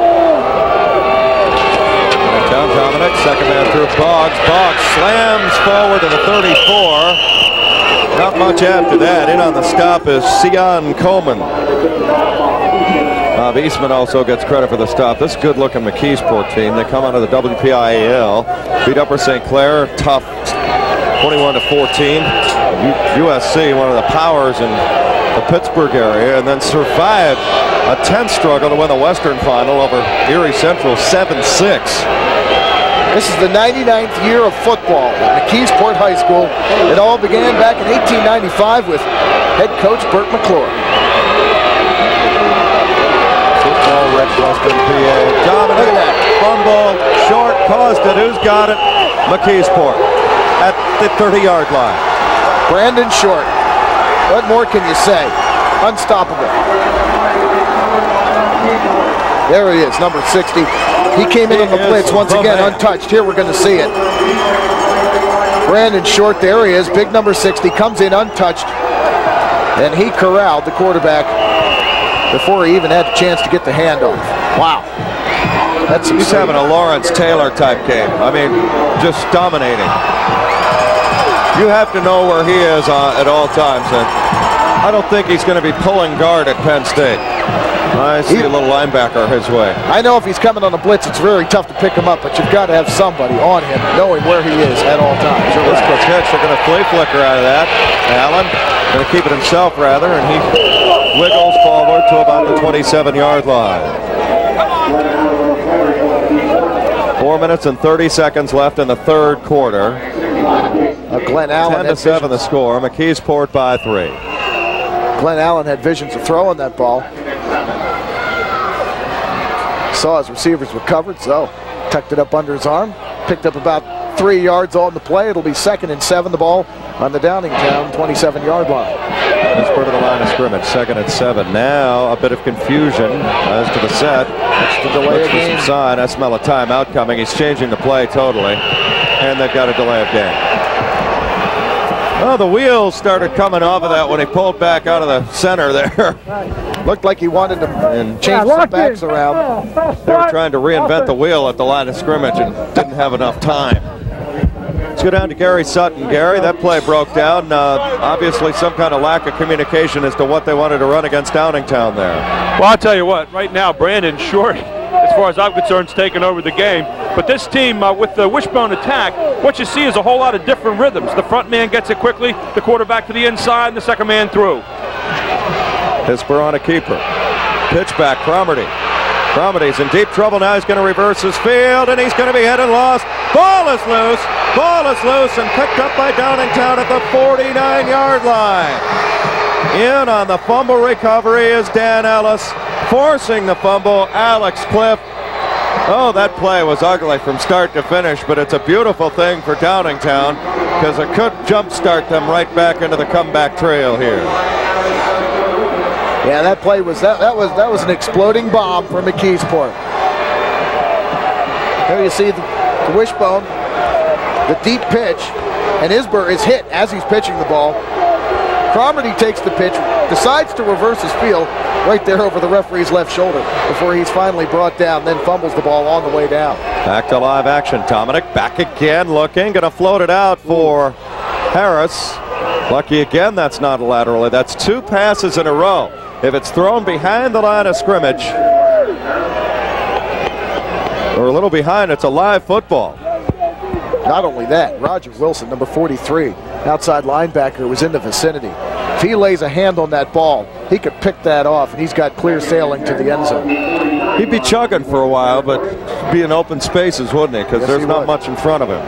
Down Dominic, second man through Boggs. Boggs slams forward to the 34. Not much after that. In on the stop is Sion Coleman. Bob Eastman also gets credit for the stop. This good-looking Mckeesport team. They come out of the WPIAL. Beat Upper St. Clair, tough, 21-14. USC, one of the powers in the Pittsburgh area, and then survived a tense struggle to win the Western Final over Erie Central 7-6. This is the 99th year of football at Mckeesport High School. It all began back in 1895 with head coach Burt McClure. Football, Red Western PA. Dominic, fumble, Short, caused it. Who's got it? Mckeesport at the 30-yard line. Brandon Short. What more can you say? Unstoppable. There he is, number 60. He came in on the blitz once again, untouched. Here we're going to see it. Brandon Short, there he is, big number 60, comes in untouched. And he corralled the quarterback before he even had a chance to get the handoff. Wow. He's having a Lawrence Taylor type game. I mean, just dominating. You have to know where he is at all times. And I don't think he's going to be pulling guard at Penn State. I see a little linebacker his way. I know if he's coming on a blitz, it's very tough to pick him up, but you've got to have somebody on him, knowing where he is at all times. This puts Hicks. They're going to flea flicker out of that. Allen going to keep it himself, rather, and he wiggles forward to about the 27-yard line. 4 minutes and 30 seconds left in the third quarter. Glenn Allen 10-7 the score. Mckeesport by 3. Glenn Allen had visions of throwing that ball. Saw his receivers were covered, so tucked it up under his arm. Picked up about 3 yards on the play. It'll be 2nd and 7. The ball on the Downingtown 27-yard line. That's part of the line of scrimmage. 2nd and 7. Now a bit of confusion as to the set. That's the delay of game. Sign. I smell a timeout coming. He's changing the play totally, and they've got a delay of game. Oh, the wheels started coming off of that when he pulled back out of the center there. Looked like he wanted to change some backs around. They were trying to reinvent the wheel at the line of scrimmage and didn't have enough time. Let's go down to Gary Sutton. Gary, that play broke down. Obviously some kind of lack of communication as to what they wanted to run against Downingtown there. Well, I'll tell you what, right now Brandon Short, as far as I'm concerned, is taking over the game. But this team, with the wishbone attack, what you see is a whole lot of different rhythms. The front man gets it quickly, the quarterback to the inside, and the second man through. Isbir on a keeper. Pitch back, Cromerdie. Cromerdie's in deep trouble now. He's going to reverse his field, and he's going to be hit and lost. Ball is loose. Ball is loose and picked up by Downingtown at the 49-yard line. In on the fumble recovery is Dan Ellis. Forcing the fumble, Alex Cliff. Oh, that play was ugly from start to finish, but it's a beautiful thing for Downingtown because it could jumpstart them right back into the comeback trail here. Yeah, that play was that was an exploding bomb for Mckeesport. There you see the wishbone, the deep pitch, and Isbir is hit as he's pitching the ball. Cromerdie takes the pitch, decides to reverse his field right there over the referee's left shoulder before he's finally brought down, then fumbles the ball on the way down. Back to live action. Dominic back again, looking, going to float it out for Harris. Lucky again, that's not laterally. That's 2 passes in a row. If it's thrown behind the line of scrimmage, or a little behind, it's a live football. Not only that, Roger Wilson, number 43, outside linebacker, was in the vicinity. If he lays a hand on that ball, he could pick that off, and he's got clear sailing to the end zone. He'd be chugging for a while, but be in open spaces, wouldn't he? Because there's not much in front of him.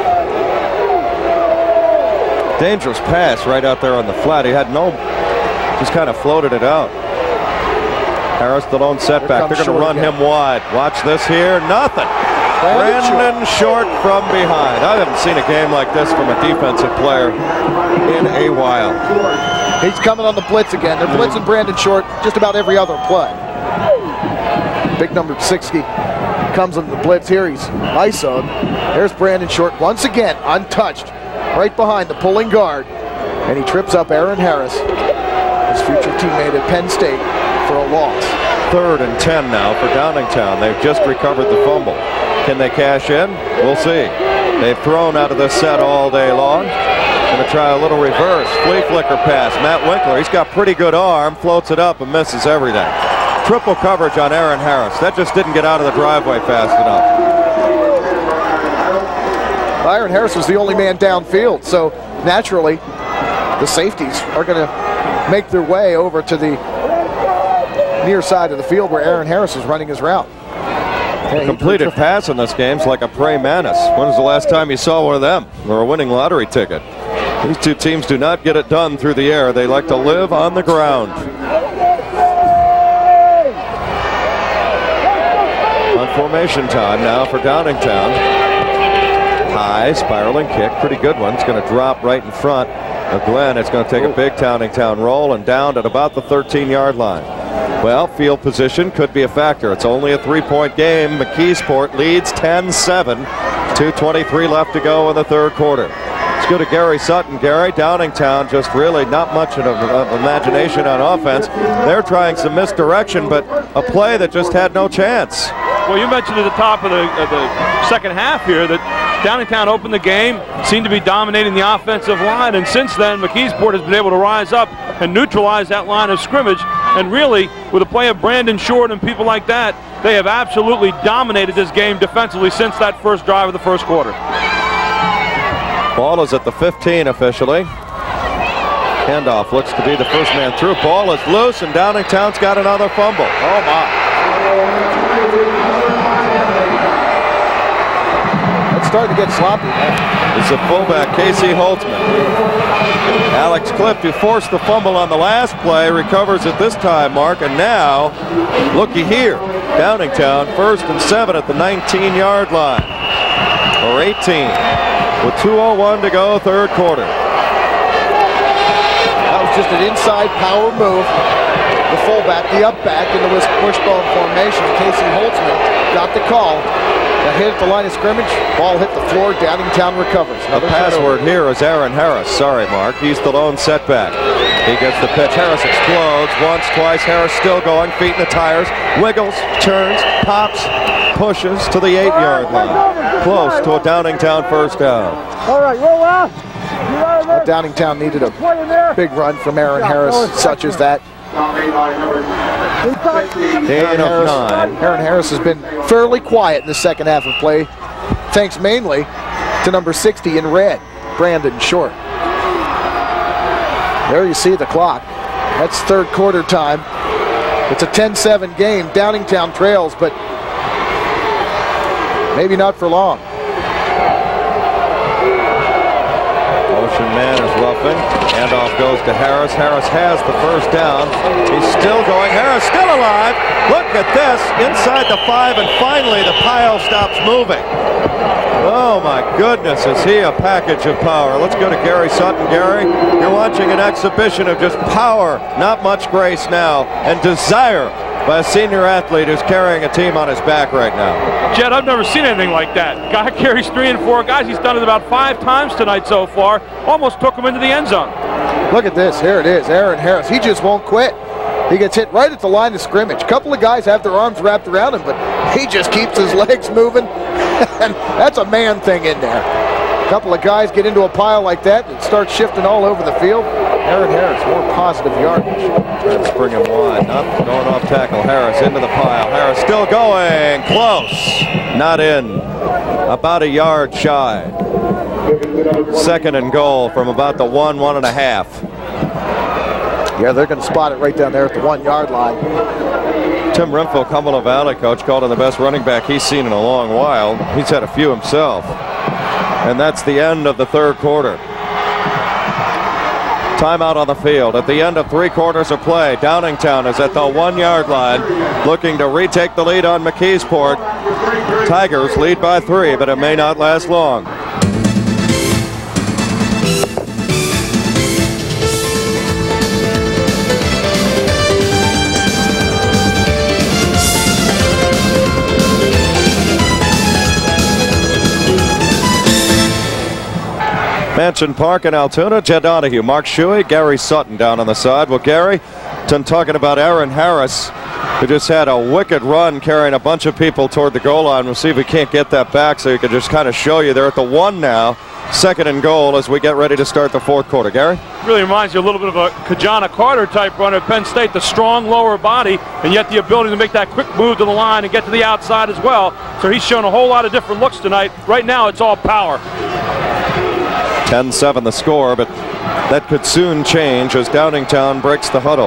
Dangerous pass right out there on the flat. He had no, just kind of floated it out. Harris, the lone setback. They're going to run him wide. Watch this here. Nothing. Brandon Short from behind. I haven't seen a game like this from a defensive player in a while. He's coming on the blitz again. They're blitzing Brandon Short just about every other play. Big number 60 comes on the blitz here. He's ISO'd. There's Brandon Short once again, untouched, right behind the pulling guard. And he trips up Aaron Harris, his future teammate at Penn State, for a loss. 3rd and 10 now for Downingtown. They've just recovered the fumble. Can they cash in? We'll see. They've thrown out of this set all day long. Going to try a little reverse. Flea flicker pass. Matt Winkler, he's got pretty good arm, floats it up and misses everything. Triple coverage on Aaron Harris. That just didn't get out of the driveway fast enough. Aaron Harris was the only man downfield, so naturally the safeties are going to make their way over to the near side of the field where Aaron Harris is running his route. Completed pass in this game's like a prey mantis. When was the last time you saw one of them or a winning lottery ticket? These two teams do not get it done through the air. They like to live on the ground. On formation time now for Downingtown. High spiraling kick, pretty good one. It's going to drop right in front of Glenn. It's going to take a big Downingtown roll and down at about the 13-yard line. Well, field position could be a factor. It's only a 3-point game. Mckeesport leads 10-7. 2:23 left to go in the 3rd quarter. Let's go to Gary Sutton. Gary, Downingtown just really not much of imagination on offense. They're trying some misdirection, but a play that just had no chance. Well, you mentioned at the top of the second half here that Downingtown opened the game, seemed to be dominating the offensive line, and since then Mckeesport has been able to rise up and neutralize that line of scrimmage. And really, with the play of Brandon Short and people like that, they have absolutely dominated this game defensively since that first drive of the first quarter. Ball is at the 15 officially. Handoff looks to be the first man through. Ball is loose, and Downingtown's got another fumble. Oh, my. It's starting to get sloppy. It's a fullback, Casey Holtzman. Alex Clift, who forced the fumble on the last play, recovers it this time, Mark, and now, looky here, Downingtown 1st and 7 at the 19-yard line, or 18, with 2:01 to go, 3rd quarter. That was just an inside power move. The fullback, the up back in the wishbone formation, Casey Holtzman got the call. That hit at the line of scrimmage, ball hit the floor, Downingtown recovers. The password here is Aaron Harris. Sorry, Mark. He's the lone setback. He gets the pitch. Harris explodes once, twice. Harris still going, feet in the tires. Wiggles, turns, pops, pushes to the 8-yard line. Close to a Downingtown first down. All right, roll out. Downingtown needed a big run from Aaron Harris, such as that. Aaron Harris has been fairly quiet in the second half of play, thanks mainly to number 60 in red, Brandon Short. There you see the clock. That's 3rd quarter time. It's a 10-7 game. Downingtown trails, but maybe not for long. Motion man is roughing. Handoff goes to Harris. Harris has the first down. He's still going. Harris still alive. Look at this. Inside the 5, and finally the pile stops moving. Oh my goodness, is he a package of power. Let's go to Gary Sutton. Gary, you're watching an exhibition of just power, not much grace now, and desire by a senior athlete who's carrying a team on his back right now. Jed, I've never seen anything like that. Guy carries 3 and 4 guys. He's done it about 5 times tonight so far. Almost took him into the end zone. Look at this. Here it is. Aaron Harris. He just won't quit. He gets hit right at the line of scrimmage. A couple of guys have their arms wrapped around him, but he just keeps his legs moving. And that's a man thing in there. A couple of guys get into a pile like that and start shifting all over the field. Aaron Harris, more positive yardage. Trying to spring him wide. Not going off tackle. Harris into the pile. Harris still going. Close. Not in. About a yard shy. 2nd and goal from about the 1.5. Yeah, they're going to spot it right down there at the 1-yard line. Tim Renfro, Cumberland Valley coach, called him the best running back he's seen in a long while. He's had a few himself. And that's the end of the 3rd quarter. Timeout on the field. At the end of 3 quarters of play, Downingtown is at the 1-yard line looking to retake the lead on Mckeesport. Tigers lead by 3, but it may not last long. Mansion Park in Altoona. Jed Donahue, Mark Shuey, Gary Sutton down on the side. Well, Gary, talking about Aaron Harris, who just had a wicked run carrying a bunch of people toward the goal line. We'll see if we can't get that back so you can just kind of show you. They're at the 1 now. 2nd and goal as we get ready to start the 4th quarter. Gary? Really reminds you a little bit of a Kajana Carter type runner at Penn State. The strong lower body and yet the ability to make that quick move to the line and get to the outside as well. So he's shown a whole lot of different looks tonight. Right now it's all power. 10-7 the score, but that could soon change as Downingtown breaks the huddle.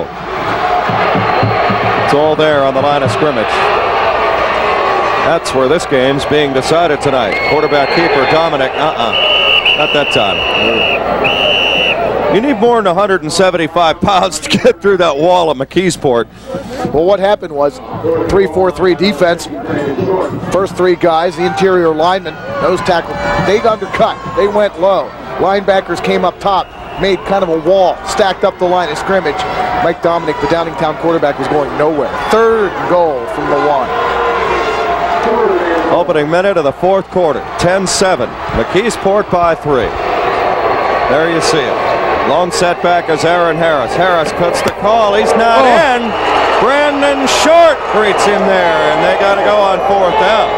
It's all there on the line of scrimmage. That's where this game's being decided tonight. Quarterback keeper Dominic, not that time. You need more than 175 pounds to get through that wall of Mckeesport. Well, what happened was 3-4-3 defense. First 3 guys, the interior linemen, nose tackle, they undercut. They went low. Linebackers came up top, made kind of a wall, stacked up the line of scrimmage. Mike Dominic, the Downingtown quarterback, was going nowhere. 3rd goal from the 1. Opening minute of the 4th quarter, 10-7. Mckeesport by 3. There you see it. Long setback is Aaron Harris. Harris puts the call. He's not in. Brandon Short greets him there, and they got to go on 4th down.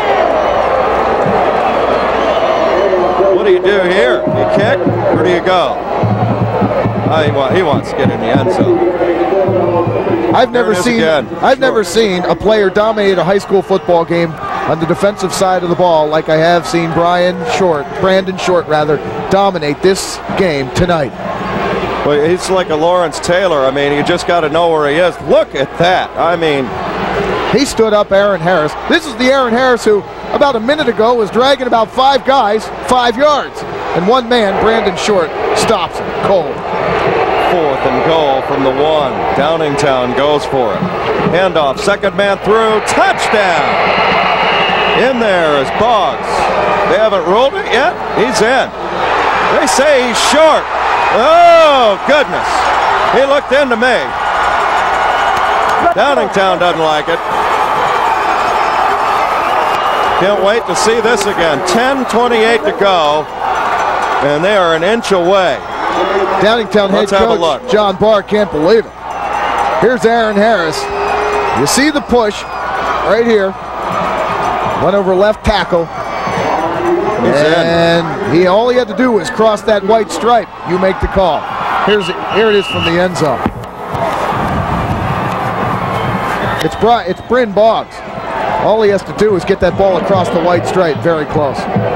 What do you do here? You kick, or do you go? He wants to get in the end zone. I've never seen a player dominate a high school football game on the defensive side of the ball like I have seen Brandon Short, dominate this game tonight. Well, he's like a Lawrence Taylor. I mean, you just got to know where he is. Look at that. I mean, he stood up Aaron Harris. This is the Aaron Harris who, about a minute ago, was dragging about 5 guys 5 yards. And one man, Brandon Short, stops him cold. 4th and goal from the 1. Downingtown goes for it. Handoff, 2nd man through, touchdown! In there is Boggs. They haven't ruled it yet. He's in. They say he's short. Oh, goodness. He looked into me. Downingtown doesn't like it. Can't wait to see this again. 10:28 to go, and they are an inch away. Downingtown head coach John Barr can't believe it. Here's Aaron Harris. You see the push right here. Went over left tackle. And all he had to do was cross that white stripe. You make the call. Here it is from the end zone. It's Bryn Boggs. All he has to do is get that ball across the white stripe. Very close.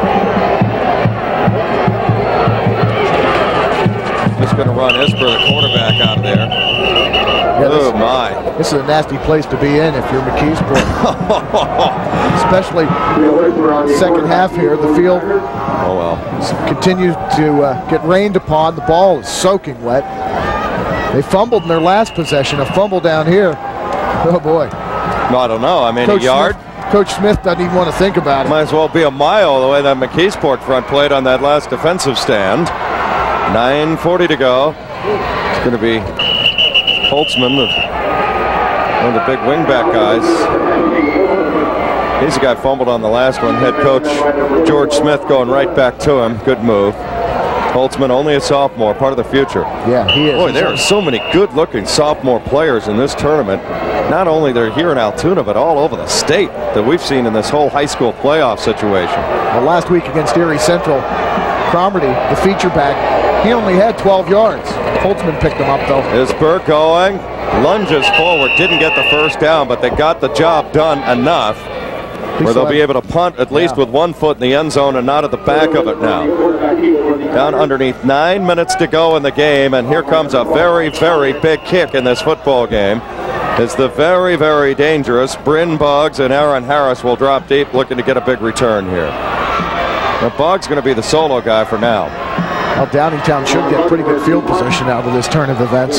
Just going to run Isbir, the quarterback, out of there. Yeah, this is a nasty place to be in if you're Mckeesport. Especially second half here. The field continues to get rained upon. The ball is soaking wet. They fumbled in their last possession. A fumble down here. Oh, boy. No, I don't know. I mean, a yard? Coach Smith doesn't even want to think about it. Might as well be a mile the way that Mckeesport front played on that last defensive stand. 9:40 to go. It's going to be Holtzman, one of the big wingback guys. He's the guy fumbled on the last one. Head coach George Smith going right back to him. Good move. Holtzman, only a sophomore, part of the future. Yeah, he is. Boy, there are so many good-looking sophomore players in this tournament. Not only they're here in Altoona, but all over the state that we've seen in this whole high school playoff situation. Well, last week against Erie Central, Cromerdie, the feature back, he only had 12 yards. Holtzman picked him up, though. Isbir going, lunges forward, didn't get the first down, but they got the job done enough where they'll be able to punt at least with 1 foot in the end zone and not at the back of it now. Down underneath, 9 minutes to go in the game, and here comes a very, very big kick in this football game. It's the very, very dangerous Bryn Boggs, and Aaron Harris will drop deep looking to get a big return here. Now Boggs going to be the solo guy for now. Well, Downingtown should get pretty good field position out of this turn of events.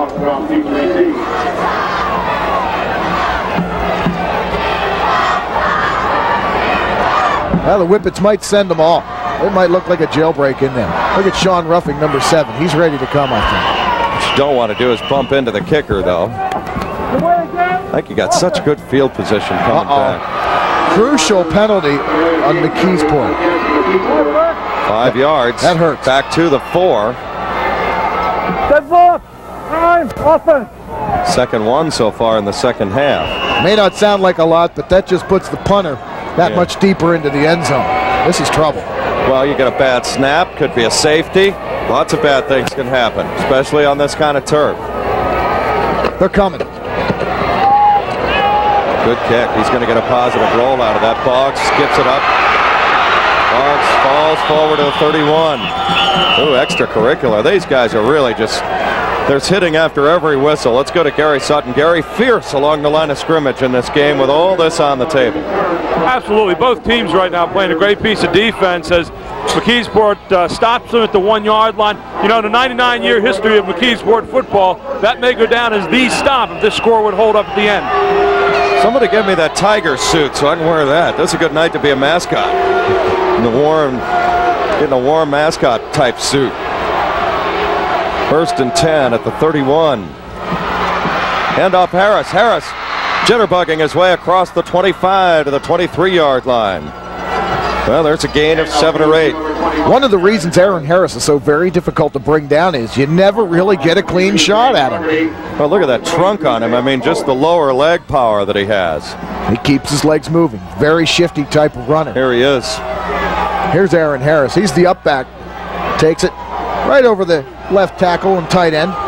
Well, the Whippets might send them all. It might look like a jailbreak in there. Look at Sean Ruffing, number 7. He's ready to come, I think. What you don't want to do is bump into the kicker, though. I think you got such good field position coming back. Crucial penalty on Mckeesport. 5 yards. That hurts. Back to the 4. Good ball. Time. Offense. Second one so far in the second half. May not sound like a lot, but that just puts the punter that much deeper into the end zone. This is trouble. Well, you get a bad snap, could be a safety. Lots of bad things can happen, especially on this kind of turf. They're coming. Good kick. He's going to get a positive roll out of that. Boggs skips it up. Boggs falls forward to the 31. Ooh, extracurricular. These guys are really just, there's hitting after every whistle. Let's go to Gary Sutton. Gary, fierce along the line of scrimmage in this game with all this on the table. Absolutely. Both teams right now playing a great piece of defense as Mckeesport stops them at the 1 yard line. You know, the 99-year history of Mckeesport football, that may go down as the stop if this score would hold up at the end. Somebody give me that Tigers suit so I can wear that. This is a good night to be a mascot. In the warm, getting a warm mascot type suit. 1st and 10 at the 31. Handoff Harris. Harris jitterbugging his way across the 25 to the 23-yard line. Well, there's a gain of 7 or 8. One of the reasons Aaron Harris is so very difficult to bring down is you never really get a clean shot at him. Well, look at that trunk on him. I mean, just the lower leg power that he has. He keeps his legs moving. Very shifty type of runner. Here he is. Here's Aaron Harris. He's the up back. Takes it right over the left tackle and tight end.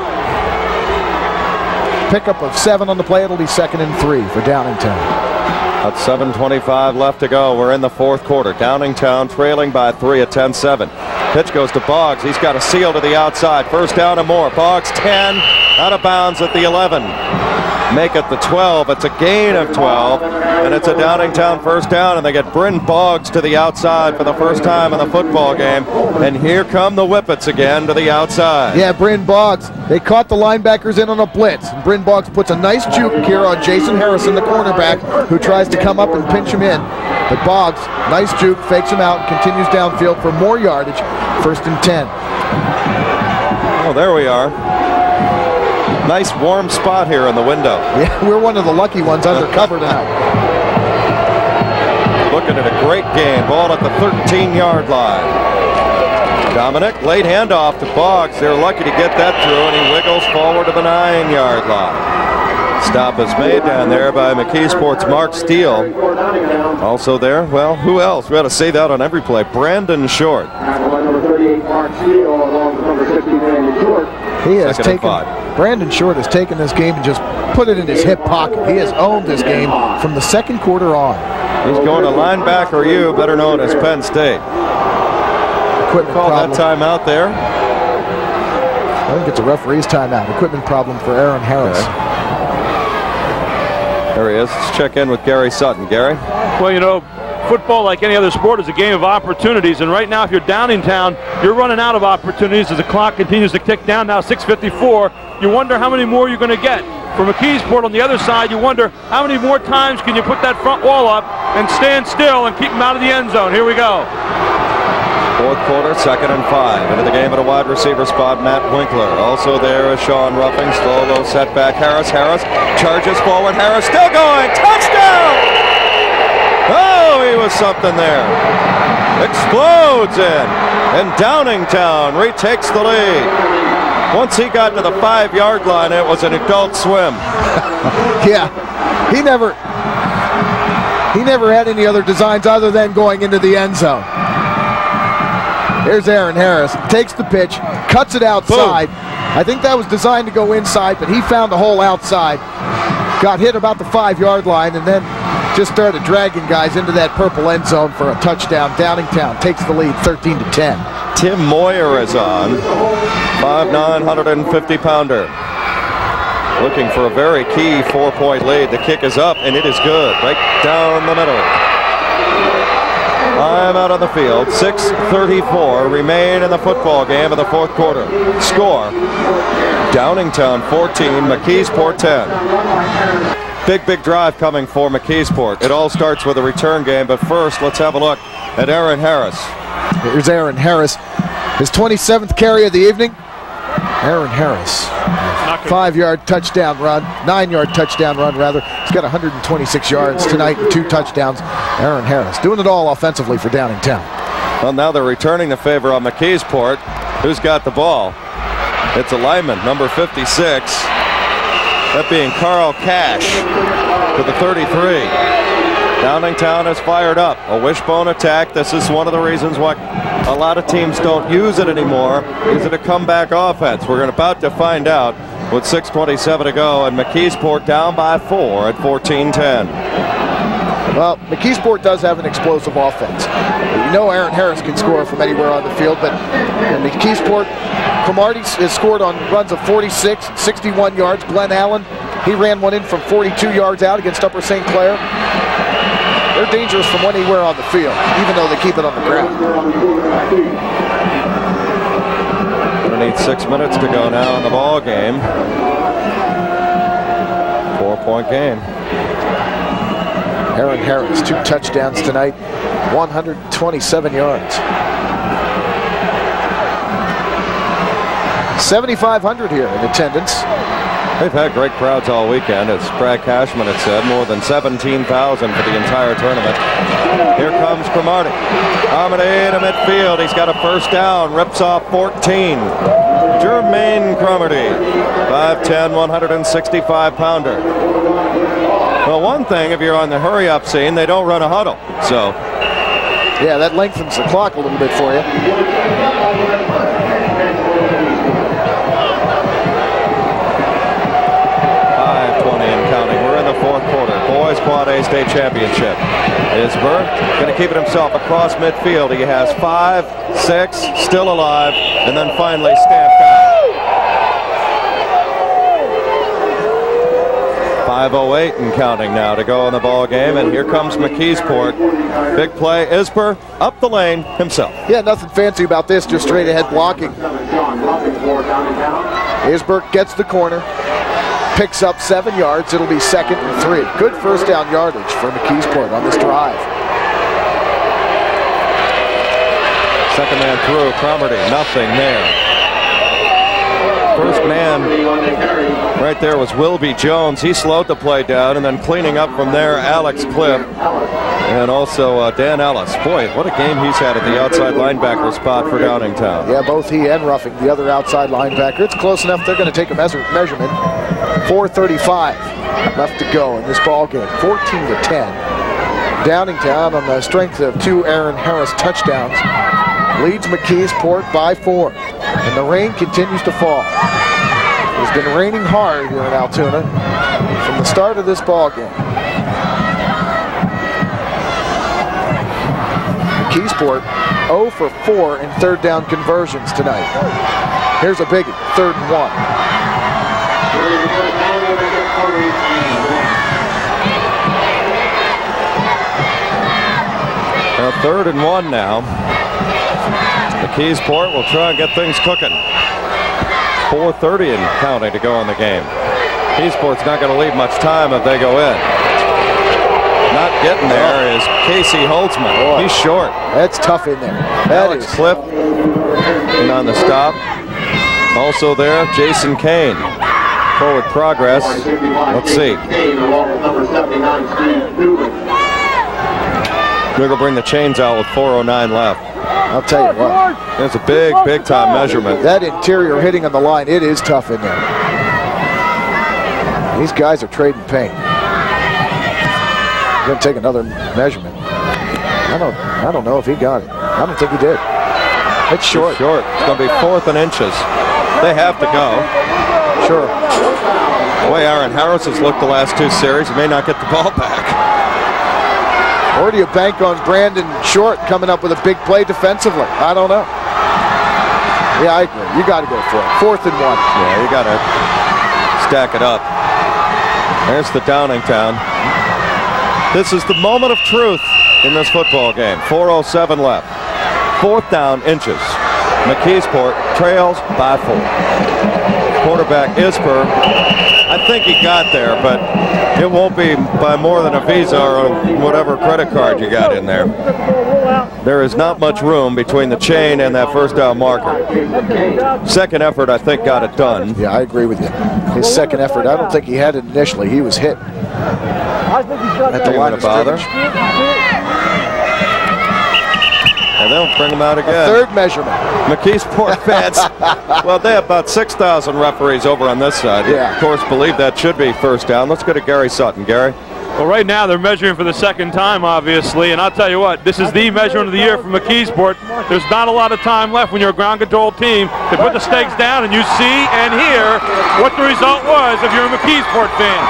Pickup of 7 on the play. It'll be 2nd and 3 for Downingtown. About 7:25 left to go. We're in the 4th quarter. Downingtown trailing by 3 at 10-7. Pitch goes to Boggs. He's got a seal to the outside. 1st down and more. Boggs 10, out of bounds at the 11. Make it the 12. It's a gain of 12, and it's a Downingtown 1st down, and they get Bryn Boggs to the outside for the first time in the football game. And here come the Whippets again to the outside. Yeah, Bryn Boggs. They caught the linebackers in on a blitz. And Bryn Boggs puts a nice juke here on Jason Harrison, the cornerback, who tries to come up and pinch him in. But Boggs, nice juke, fakes him out, and continues downfield for more yardage. 1st and 10. Oh, there we are. Nice warm spot here in the window. Yeah, we're one of the lucky ones under cover tonight. Looking at a great game. Ball at the 13-yard line. Dominic, late handoff to Boggs. They're lucky to get that through, and he wiggles forward to the 9-yard line. Stop is made down there by Mckeesport's Mark Steele. Also there, well, who else? We ought to say that on every play. Brandon Short. Number 38, Mark Steele, along with number 60, Brandon Short. He has Brandon Short has taken this game and just put it in his hip pocket. He has owned this game from the 2nd quarter on. He's going to linebacker U, better known as Penn State. Equipment Call problem. that timeout there. I think it's a referee's timeout. Equipment problem for Aaron Harris. Okay. There he is. Let's check in with Gary Sutton. Gary? Well, you know, football, like any other sport, is a game of opportunities, and right now if you're Downingtown, you're running out of opportunities as the clock continues to tick down. Now 6:54. You wonder how many more you're going to get. For Mckeesport on the other side, you wonder how many more times can you put that front wall up and stand still and keep them out of the end zone. Here we go. 4th quarter, 2nd and 5. Into the game at a wide receiver spot, Matt Winkler. Also there is Sean Ruffing. Still a little setback. Harris charges forward. Harris still going. Touchdown! Oh, he was something there. Explodes in. And Downingtown retakes the lead. Once he got to the 5-yard line, it was an adult swim. Yeah, he never had any other designs other than going into the end zone. Here's Aaron Harris, takes the pitch, cuts it outside. Boom. I think that was designed to go inside, but he found the hole outside. Got hit about the 5-yard line, and then just started dragging guys into that purple end zone for a touchdown. Downingtown takes the lead 13-10. Tim Moyer is on. 5'9", 150-pounder. Looking for a very key 4-point lead. The kick is up, and it is good. Right down the middle. Time out on the field. 6:34 remain in the football game of the fourth quarter. Score: Downingtown 14, Mckeesport 10. Big drive coming for Mckeesport. It all starts with a return game, but first let's have a look at Aaron Harris. Here's Aaron Harris, his 27th carry of the evening. Aaron Harris, 5-yard touchdown run, 9-yard touchdown run rather. He's got 126 yards tonight and 2 touchdowns. Aaron Harris doing it all offensively for Downingtown. Well, now they're returning the favor on Mckeesport. Who's got the ball? It's a lineman, number 56. That being Carl Cash to the 33. Downingtown has fired up. A wishbone attack. This is one of the reasons why a lot of teams don't use it anymore. Is it a comeback offense? We're about to find out with 6:27 to go, and Mckeesport down by 4 at 14-10. Well, Mckeesport does have an explosive offense. You know Aaron Harris can score from anywhere on the field, but Mckeesport, Cromerdie has scored on runs of 46, 61 yards. Glenn Allen, he ran one in from 42 yards out against Upper St. Clair. They're dangerous from anywhere on the field, even though they keep it on the ground. Gonna need 6 minutes to go now in the ball game. 4-point game. Aaron Harris, 2 touchdowns tonight, 127 yards. 7,500 here in attendance. They've had great crowds all weekend. As Brad Cashman had said, more than 17,000 for the entire tournament. Here comes Cromerdie. Cromerdie to midfield. He's got a first down. Rips off 14. Jermaine Cromerdie, 5'10", 165-pounder. Well, one thing, if you're on the hurry-up scene, they don't run a huddle. So, yeah, that lengthens the clock a little bit for you. 5:20 and counting. We're in the fourth quarter. Boys Quad A State Championship. Isbir going to keep it himself across midfield. He has 5, 6, still alive, and then finally stamped out. 5:08 and counting now to go in the ball game, and here comes Mckeesport. Big play. Isbir up the lane himself. Yeah, nothing fancy about this, just straight ahead blocking. Isbir gets the corner, picks up 7 yards. It'll be 2nd and 3. Good first down yardage for Mckeesport on this drive. Second man through. Cromerdie, nothing there. First man right there was Wilby Jones. He slowed the play down, and then cleaning up from there, Alex Cliff and also Dan Ellis. Boy, what a game he's had at the outside linebacker spot for Downingtown. Yeah, both he and Ruffing, the other outside linebacker. It's close enough they're going to take a measurement. 4:35 left to go in this ball game. 14-10. Downingtown, on the strength of 2 Aaron Harris touchdowns, leads Mckeesport by 4. And the rain continues to fall. It's been raining hard here in Altoona from the start of this ball game. Mckeesport 0 for 4 in third down conversions tonight. Here's a biggie, 3rd and 1. Now 3rd and 1 now. Mckeesport will try and get things cooking. 4:30 and counting to go in the game. Mckeesport's not going to leave much time if they go in. Not getting there is Casey Holtzman. Boy, he's short. That's tough in there. Alex Cliff in on the stop. Also there, Jason Kane. Forward progress. Let's see. We're going to bring the chains out with 4:09 left. I'll tell you what. It's a big time measurement. That interior hitting on the line, it is tough in there. These guys are trading paint. We're going to take another measurement. I don't know if he got it. I don't think he did. It's short. It's short. It's going to be 4th and inches. They have to go. Sure. The way Aaron Harris has looked the last 2 series, he may not get the ball back. Or do you bank on Brandon Short coming up with a big play defensively? I don't know. Yeah, I agree. You got to go for it. 4th and 1. Yeah, you got to stack it up. There's the Downingtown. This is the moment of truth. in this football game. 4:07 left. 4th down, inches. Mckeesport trails by 4. Quarterback Isbir, I think he got there, but it won't be by more than a Visa or whatever credit card you got in there. There is not much room between the chain and that first down marker. Second effort, I think, got it done. Yeah, I agree with you. His second effort, I don't think he had it initially. He was hit at the line of scrimmage. And they'll bring him out again. A third measurement. Mckeesport fans, well, they have about 6,000 referees over on this side. Yeah. Of course, believe that should be first down. Let's go to Gary Sutton. Gary? Well, right now they're measuring for the second time, obviously, and I'll tell you what, this is the measurement of the year for Mckeesport. There's not a lot of time left when you're a ground control team. They put the stakes down, and you see and hear what the result was if you're a Mckeesport fan.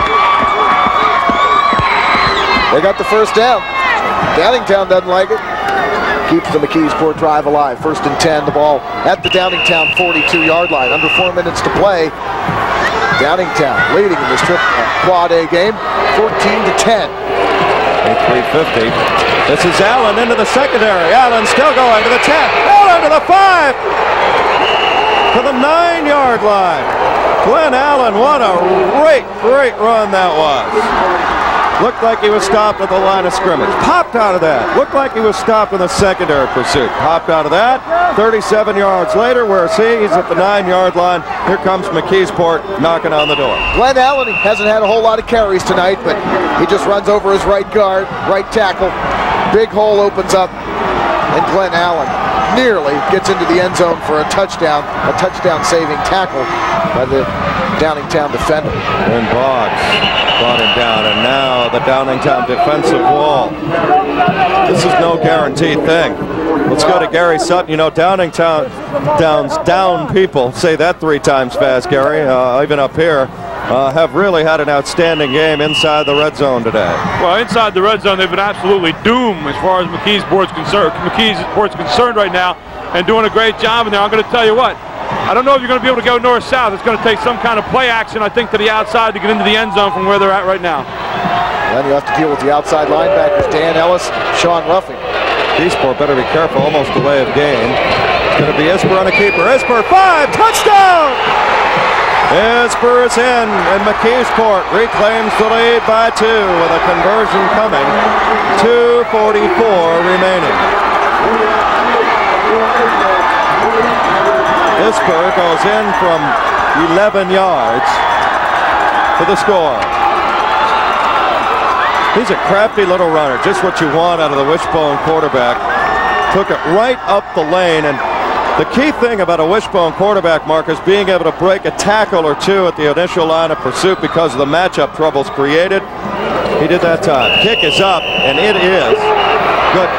They got the first down. Downingtown doesn't like it. Keeps the Mckeesport drive alive. 1st and 10, the ball at the Downingtown 42-yard line. Under 4 minutes to play. Downingtown leading in this quad A game, 14-10. 3:50. This is Allen into the secondary. Allen still going to the 10. Allen to the 5. To the 9-yard line. Glenn Allen, what a great run that was. Looked like he was stopped at the line of scrimmage. Popped out of that. Looked like he was stopped in the secondary pursuit. Popped out of that. 37 yards later, where's he? He's at the 9-yard line. Here comes Mckeesport knocking on the door. Glenn Allen, he hasn't had a whole lot of carries tonight, but he just runs over his right guard, right tackle. Big hole opens up, and Glenn Allen nearly gets into the end zone for a touchdown saving tackle by the Downingtown defender. And Boggs brought him down, and now the Downingtown defensive wall. This is no guaranteed thing. Let's go to Gary Sutton. You know, Downingtown's down people, say that 3 times fast, Gary, even up here, have really had an outstanding game inside the red zone today. Well, inside the red zone, they've been absolutely doomed as far as Mckeesport's concerned right now, and doing a great job in there. I'm going to tell you what, I don't know if you're going to be able to go north-south. It's going to take some kind of play action, I think, to the outside to get into the end zone from where they're at right now. Then you have to deal with the outside linebackers, Dan Ellis, Sean Ruffing. Mckeesport better be careful, almost delay of game. It's going to be Isbir on a keeper. Isbir, 5, touchdown! Isbir is in, and Mckeesport reclaims the lead by 2 with a conversion coming. 2:44 remaining. Isbir goes in from 11 yards for the score. He's a crafty little runner, just what you want out of the wishbone quarterback. Took it right up the lane, and the key thing about a wishbone quarterback, Mark, is being able to break a tackle or 2 at the initial line of pursuit because of the matchup troubles created. He did that time. Kick is up, and it is good.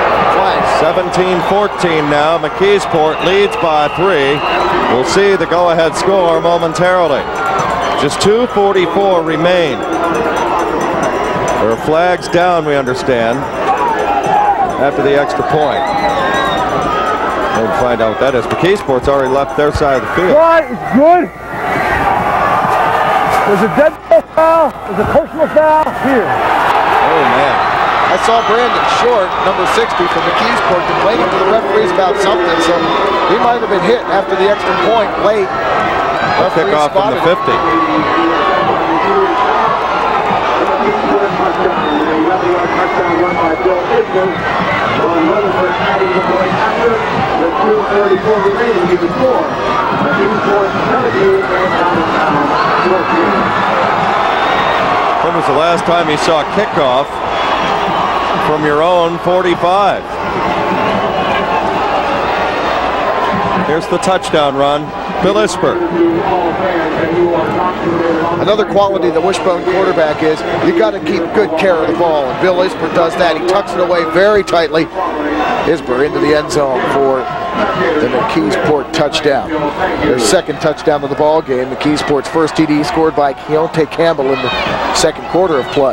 17-14 now. Mckeesport leads by 3. We'll see the go-ahead score momentarily. Just 2:44 remain. There are flags down, we understand, after the extra point. We'll find out what that is. Mckeesport's already left their side of the field. Right, it's good. There's a dead ball foul. There's a personal foul here. Oh, man. I saw Brandon Short, number 60 from Mckeesport, complaining to the referees about something, so he might have been hit after the extra point late. Kick off from the 50. Touchdown run by Bill Isbir on Rutherford adding the point after the 2:34 remaining in the score. Mckeesport 17 and Downingtown 14. When was the last time you saw a kickoff from your own 45? Here's the touchdown run. Bill Isbir. Another quality the wishbone quarterback is you got to keep good care of the ball, and Bill Isbir does that. He tucks it away very tightly. Isbir into the end zone for the Mckeesport touchdown. Their second touchdown of the ball game. Mckeesport's first TD scored by Keontae Campbell in the second quarter of play.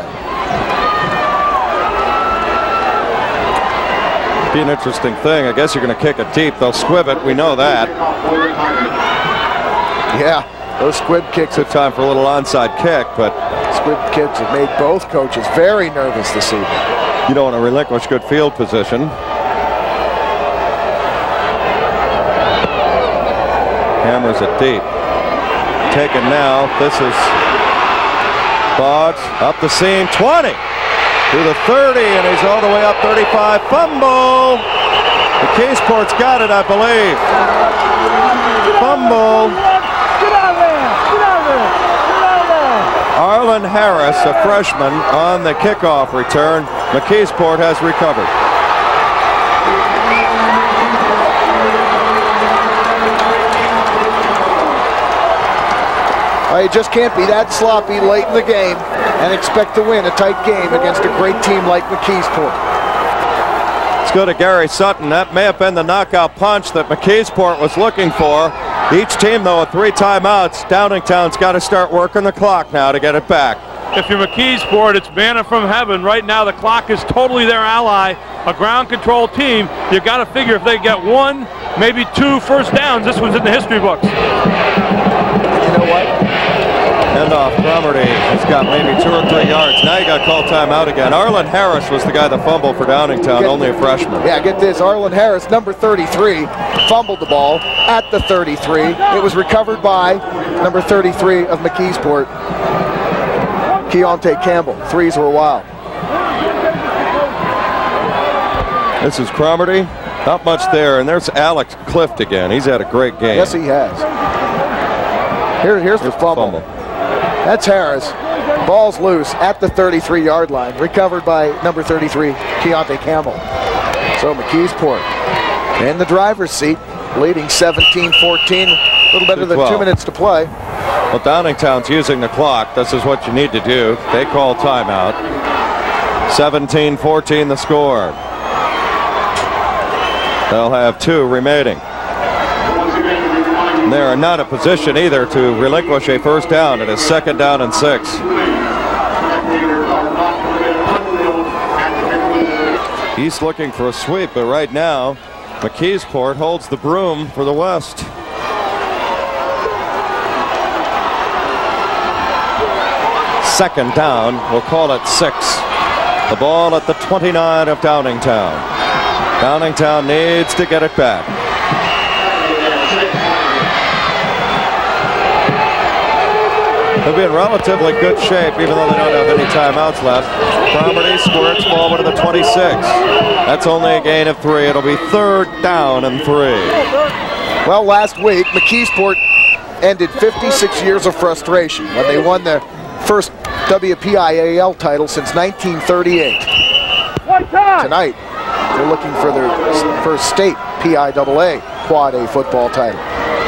Be an interesting thing. I guess you're going to kick it deep. They'll squib it. We know that. Yeah, Those squib kicks. Good time for a little onside kick, but squib kicks have made both coaches very nervous this evening. You don't want to relinquish good field position. Hammers it deep. Taken now. This is Boggs up the seam. 20 to the 30, and he's all the way up 35. Fumble. Mckeesport's got it, I believe. Fumble. Get out of there! Get out of there! Get out of there! Arlen Harris, a freshman, on the kickoff return. Mckeesport has recovered. You just can't be that sloppy late in the game and expect to win a tight game against a great team like Mckeesport. Let's go to Gary Sutton. That may have been the knockout punch that Mckeesport was looking for. Each team, though, with 3 timeouts. Downingtown's got to start working the clock now to get it back. If you're Mckeesport, it's manna from heaven. Right now, the clock is totally their ally. A ground control team. You got to figure if they get 1, maybe 2 first downs, this one's in the history books. You know what? Handoff, Cromerdie has got maybe 2 or 3 yards. Now you got called timeout again. Arlen Harris was the guy that fumbled for Downingtown, only a freshman. Yeah, get this. Arlen Harris, number 33, fumbled the ball at the 33. It was recovered by number 33 of Mckeesport, Keontae Campbell. 3s were wild. This is Cromerdie. Not much there. And there's Alex Clift again. He's had a great game. Yes, he has. Here's the fumble. That's Harris. Ball's loose at the 33-yard line. Recovered by number 33, Keontae Campbell. So Mckeesport in the driver's seat, leading 17-14. A little better than 2 minutes to play. Well, Downingtown's using the clock. This is what you need to do. They call timeout. 17-14 the score. They'll have 2 remaining. They are not in a position either to relinquish a first down. It is 2nd down and 6. He's looking for a sweep, but right now Mckeesport holds the broom for the West. Second down, we'll call it 6. The ball at the 29 of Downingtown. Downingtown needs to get it back. They'll be in relatively good shape, even though they don't have any timeouts left. Cromerdie squirts forward to the 26. That's only a gain of 3. It'll be 3rd down and 3. Well, last week, Mckeesport ended 56 years of frustration when they won their first WPIAL title since 1938. Tonight, they're looking for their first state PIAA Quad A football title.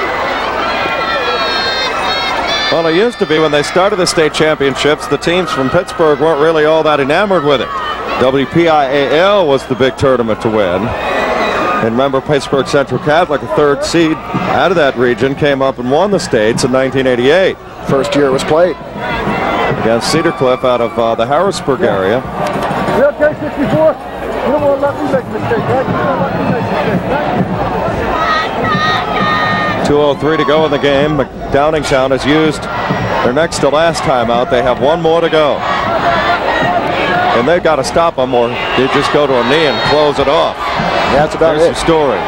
Well, it used to be when they started the state championships, the teams from Pittsburgh weren't really all that enamored with it. WPIAL was the big tournament to win. And remember, Pittsburgh Central Catholic, a 3rd seed out of that region, came up and won the states in 1988. First year it was played. Against Cedar Cliff out of the Harrisburg area. You okay, 64? You don't want to let me make a mistake, right? You don't let me make a mistake, right? 2:03 to go in the game. Downingtown has used their next to last timeout. They have 1 more to go. And they've got to stop them, or they just go to a knee and close it off. That's about There's it. the story.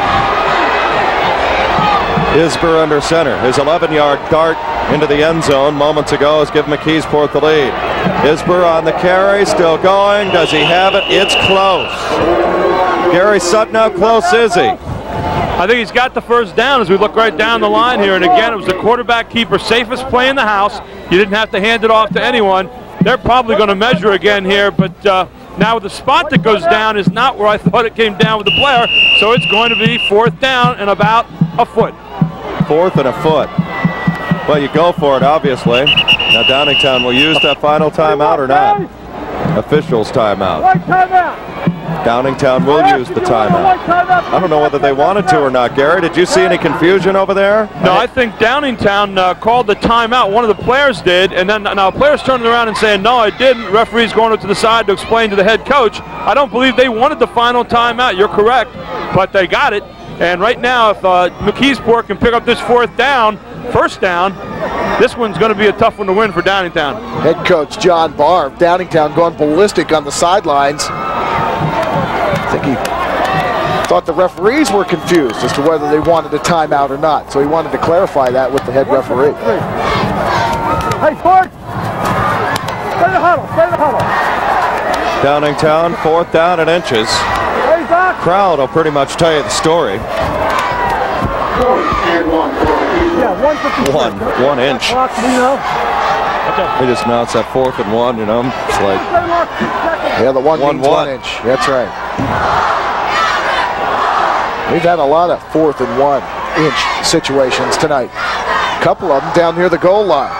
Isbir under center. His 11-yard dart into the end zone moments ago has given Mckeesport the lead. Isbir on the carry, still going. Does he have it? It's close. Gary Sutton, how close is he? I think he's got the first down as we look right down the line here. And again, it was the quarterback keeper, safest play in the house. You didn't have to hand it off to anyone. They're probably going to measure again here, but now the spot that goes down is not where I thought it came down with the player. So it's going to be 4th down and about a foot. 4th and a foot. Well, you go for it, obviously. Now Downingtown will use that final timeout or not. Officials timeout. Right timeout. Downingtown will use the timeout. I don't know whether they wanted to or not. Gary, did you see any confusion over there? No, I think Downingtown called the timeout. One of the players did, and then now players turning around and saying, no, I didn't. Referee's going up to the side to explain to the head coach. I don't believe they wanted the final timeout. You're correct, but they got it. And right now, if Mckeesport can pick up this 4th down, first down, this one's going to be a tough one to win for Downingtown. Head coach John Barr of Downingtown going ballistic on the sidelines. I think he thought the referees were confused as to whether they wanted a timeout or not. So he wanted to clarify that with the head referee. Hey, Ford! Stay the huddle, stay the huddle. Downingtown, 4th down and inches. Hey, Doc! Crowd will pretty much tell you the story. Yeah, 156. 1 inch. Clock, you know. They just announced that 4th and 1, you know. It's like, yeah, the 1 means 1 inch. That's right. We've had a lot of 4th and 1 inch situations tonight. A couple of them down near the goal line.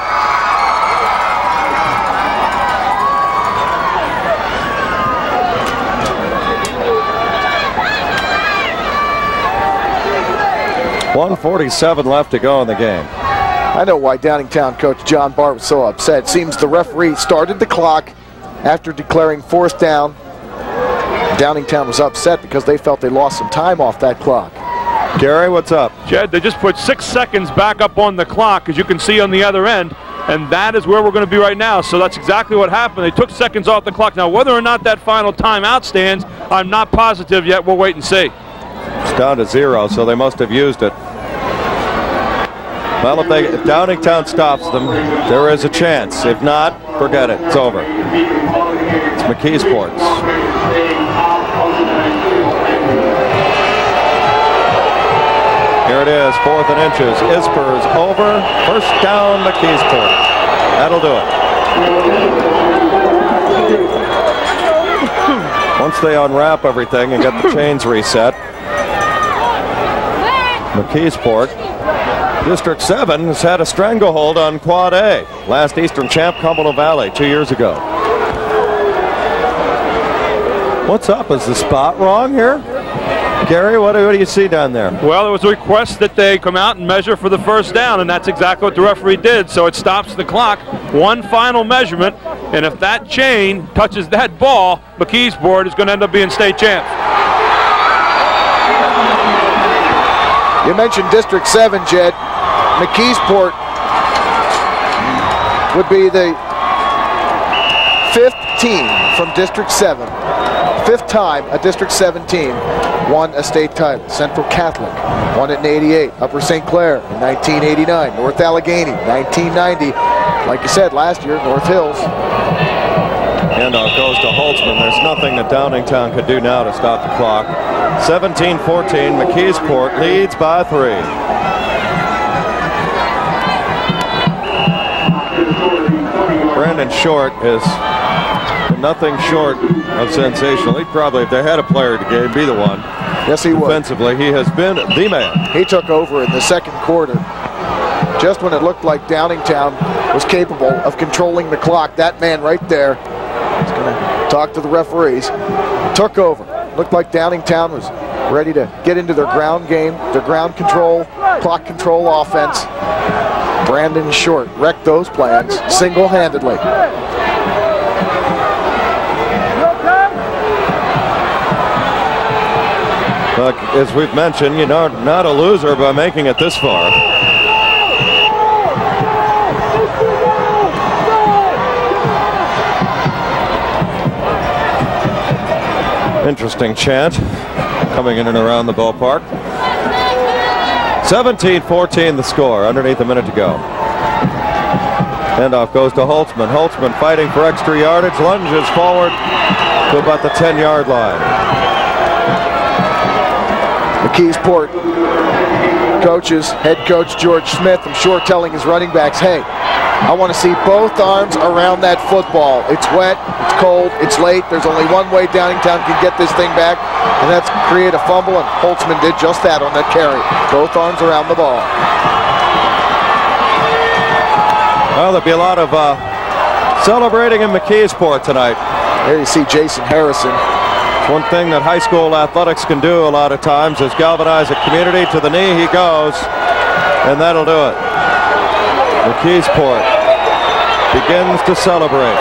.147 left to go in the game. I know why Downingtown coach John Barr was so upset. Seems the referee started the clock after declaring 4th down. Downingtown was upset because they felt they lost some time off that clock. Gary, what's up? Jed, they just put 6 seconds back up on the clock, as you can see on the other end, and that is where we're going to be right now. So that's exactly what happened. They took seconds off the clock. Now, whether or not that final timeout stands, I'm not positive yet. We'll wait and see. It's down to 0, so they must have used it. Well, if Downingtown stops them, there is a chance. If not, forget it. It's over. It's Mckeesport's. Here it is, 4th and inches. Isber's over. 1st down, Mckeesport. That'll do it. Once they unwrap everything and get the chains reset, Mckeesport, District 7, has had a stranglehold on Quad A. Last Eastern champ, Cumberland Valley, 2 years ago. What's up? Is the spot wrong here? Gary, what do you see down there? Well, it was a request that they come out and measure for the 1st down, and that's exactly what the referee did. So it stops the clock. One final measurement, and if that chain touches that ball, Mckeesport is going to end up being state champs. You mentioned District 7, Jed. Mckeesport would be the 5th team from District 7. 5th time a District 7 team won a state title. Central Catholic won it in '88. Upper St. Clair in 1989. North Allegheny 1990. Like you said, last year, North Hills. Handoff goes to Holtzman. There's nothing that Downingtown could do now to stop the clock. 17-14, Mckeesport leads by 3. Brandon Short is nothing short of sensational. He'd probably, if they had a player to game, be the one. Yes, he would. Defensively, he has been the man. He took over in the 2nd quarter. Just when it looked like Downingtown was capable of controlling the clock, that man right there is going to talk to the referees. Took over. Looked like Downingtown was ready to get into their ground game, their ground control, clock control offense. Brandon Short wrecked those plans single-handedly. Look, as we've mentioned, you're not a loser by making it this far. Interesting chant coming in and around the ballpark. 17-14 the score, underneath a minute to go. Handoff goes to Holtzman. Holtzman fighting for extra yardage, lunges forward to about the 10-yard line. Mckeesport coaches, head coach George Smith, I'm sure telling his running backs, hey, I want to see both arms around that football. It's wet, it's cold, it's late. There's only one way Downingtown can get this thing back, and that's create a fumble, and Holtzman did just that on that carry. Both arms around the ball. Well, there'll be a lot of celebrating in Mckeesport tonight. There you see Jason Harrison. One thing that high school athletics can do a lot of times is galvanize a community. To the knee he goes, and that'll do it. Mckeesport begins to celebrate.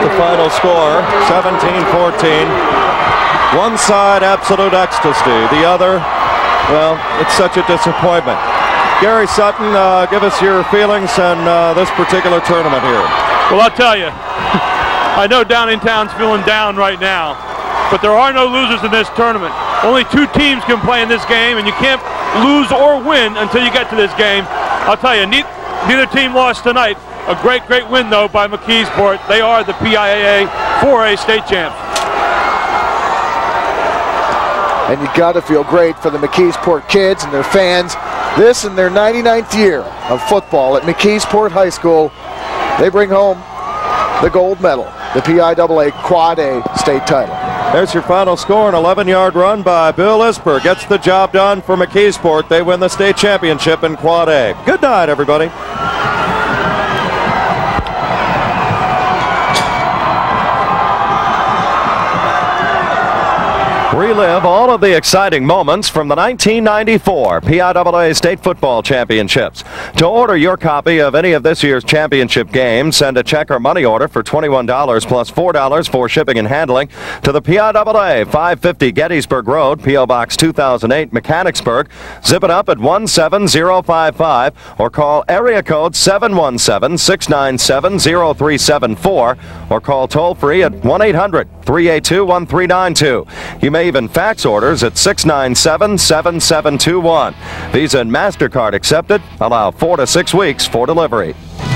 the final score, 17-14. One side, absolute ecstasy. The other, well, it's such a disappointment. Gary Sutton, give us your feelings on this particular tournament here. Well, I'll tell you, I know Downingtown's feeling down right now, but there are no losers in this tournament. Only 2 teams can play in this game, and you can't lose or win until you get to this game. I'll tell you, neither team lost tonight. A great, great win, though, by Mckeesport. They are the PIAA 4A state champs. And you got to feel great for the Mckeesport kids and their fans. This in their 99th year of football at Mckeesport High School. They bring home the gold medal, the PIAA Quad A state title. There's your final score, an 11-yard run by Bill Isbir. Gets the job done for Mckeesport. They win the state championship in Quad A. Good night, everybody. Relive all of the exciting moments from the 1994 PIAA State Football Championships. To order your copy of any of this year's championship games, send a check or money order for $21 plus $4 for shipping and handling to the PIAA, 550 Gettysburg Road, P.O. Box 2008, Mechanicsburg. Zip it up at 17055 or call area code 717-697-0374 or call toll free at 1-800-382-1392. You may even fax orders at 697-7721. Visa and MasterCard accepted. Allow 4 to 6 weeks for delivery.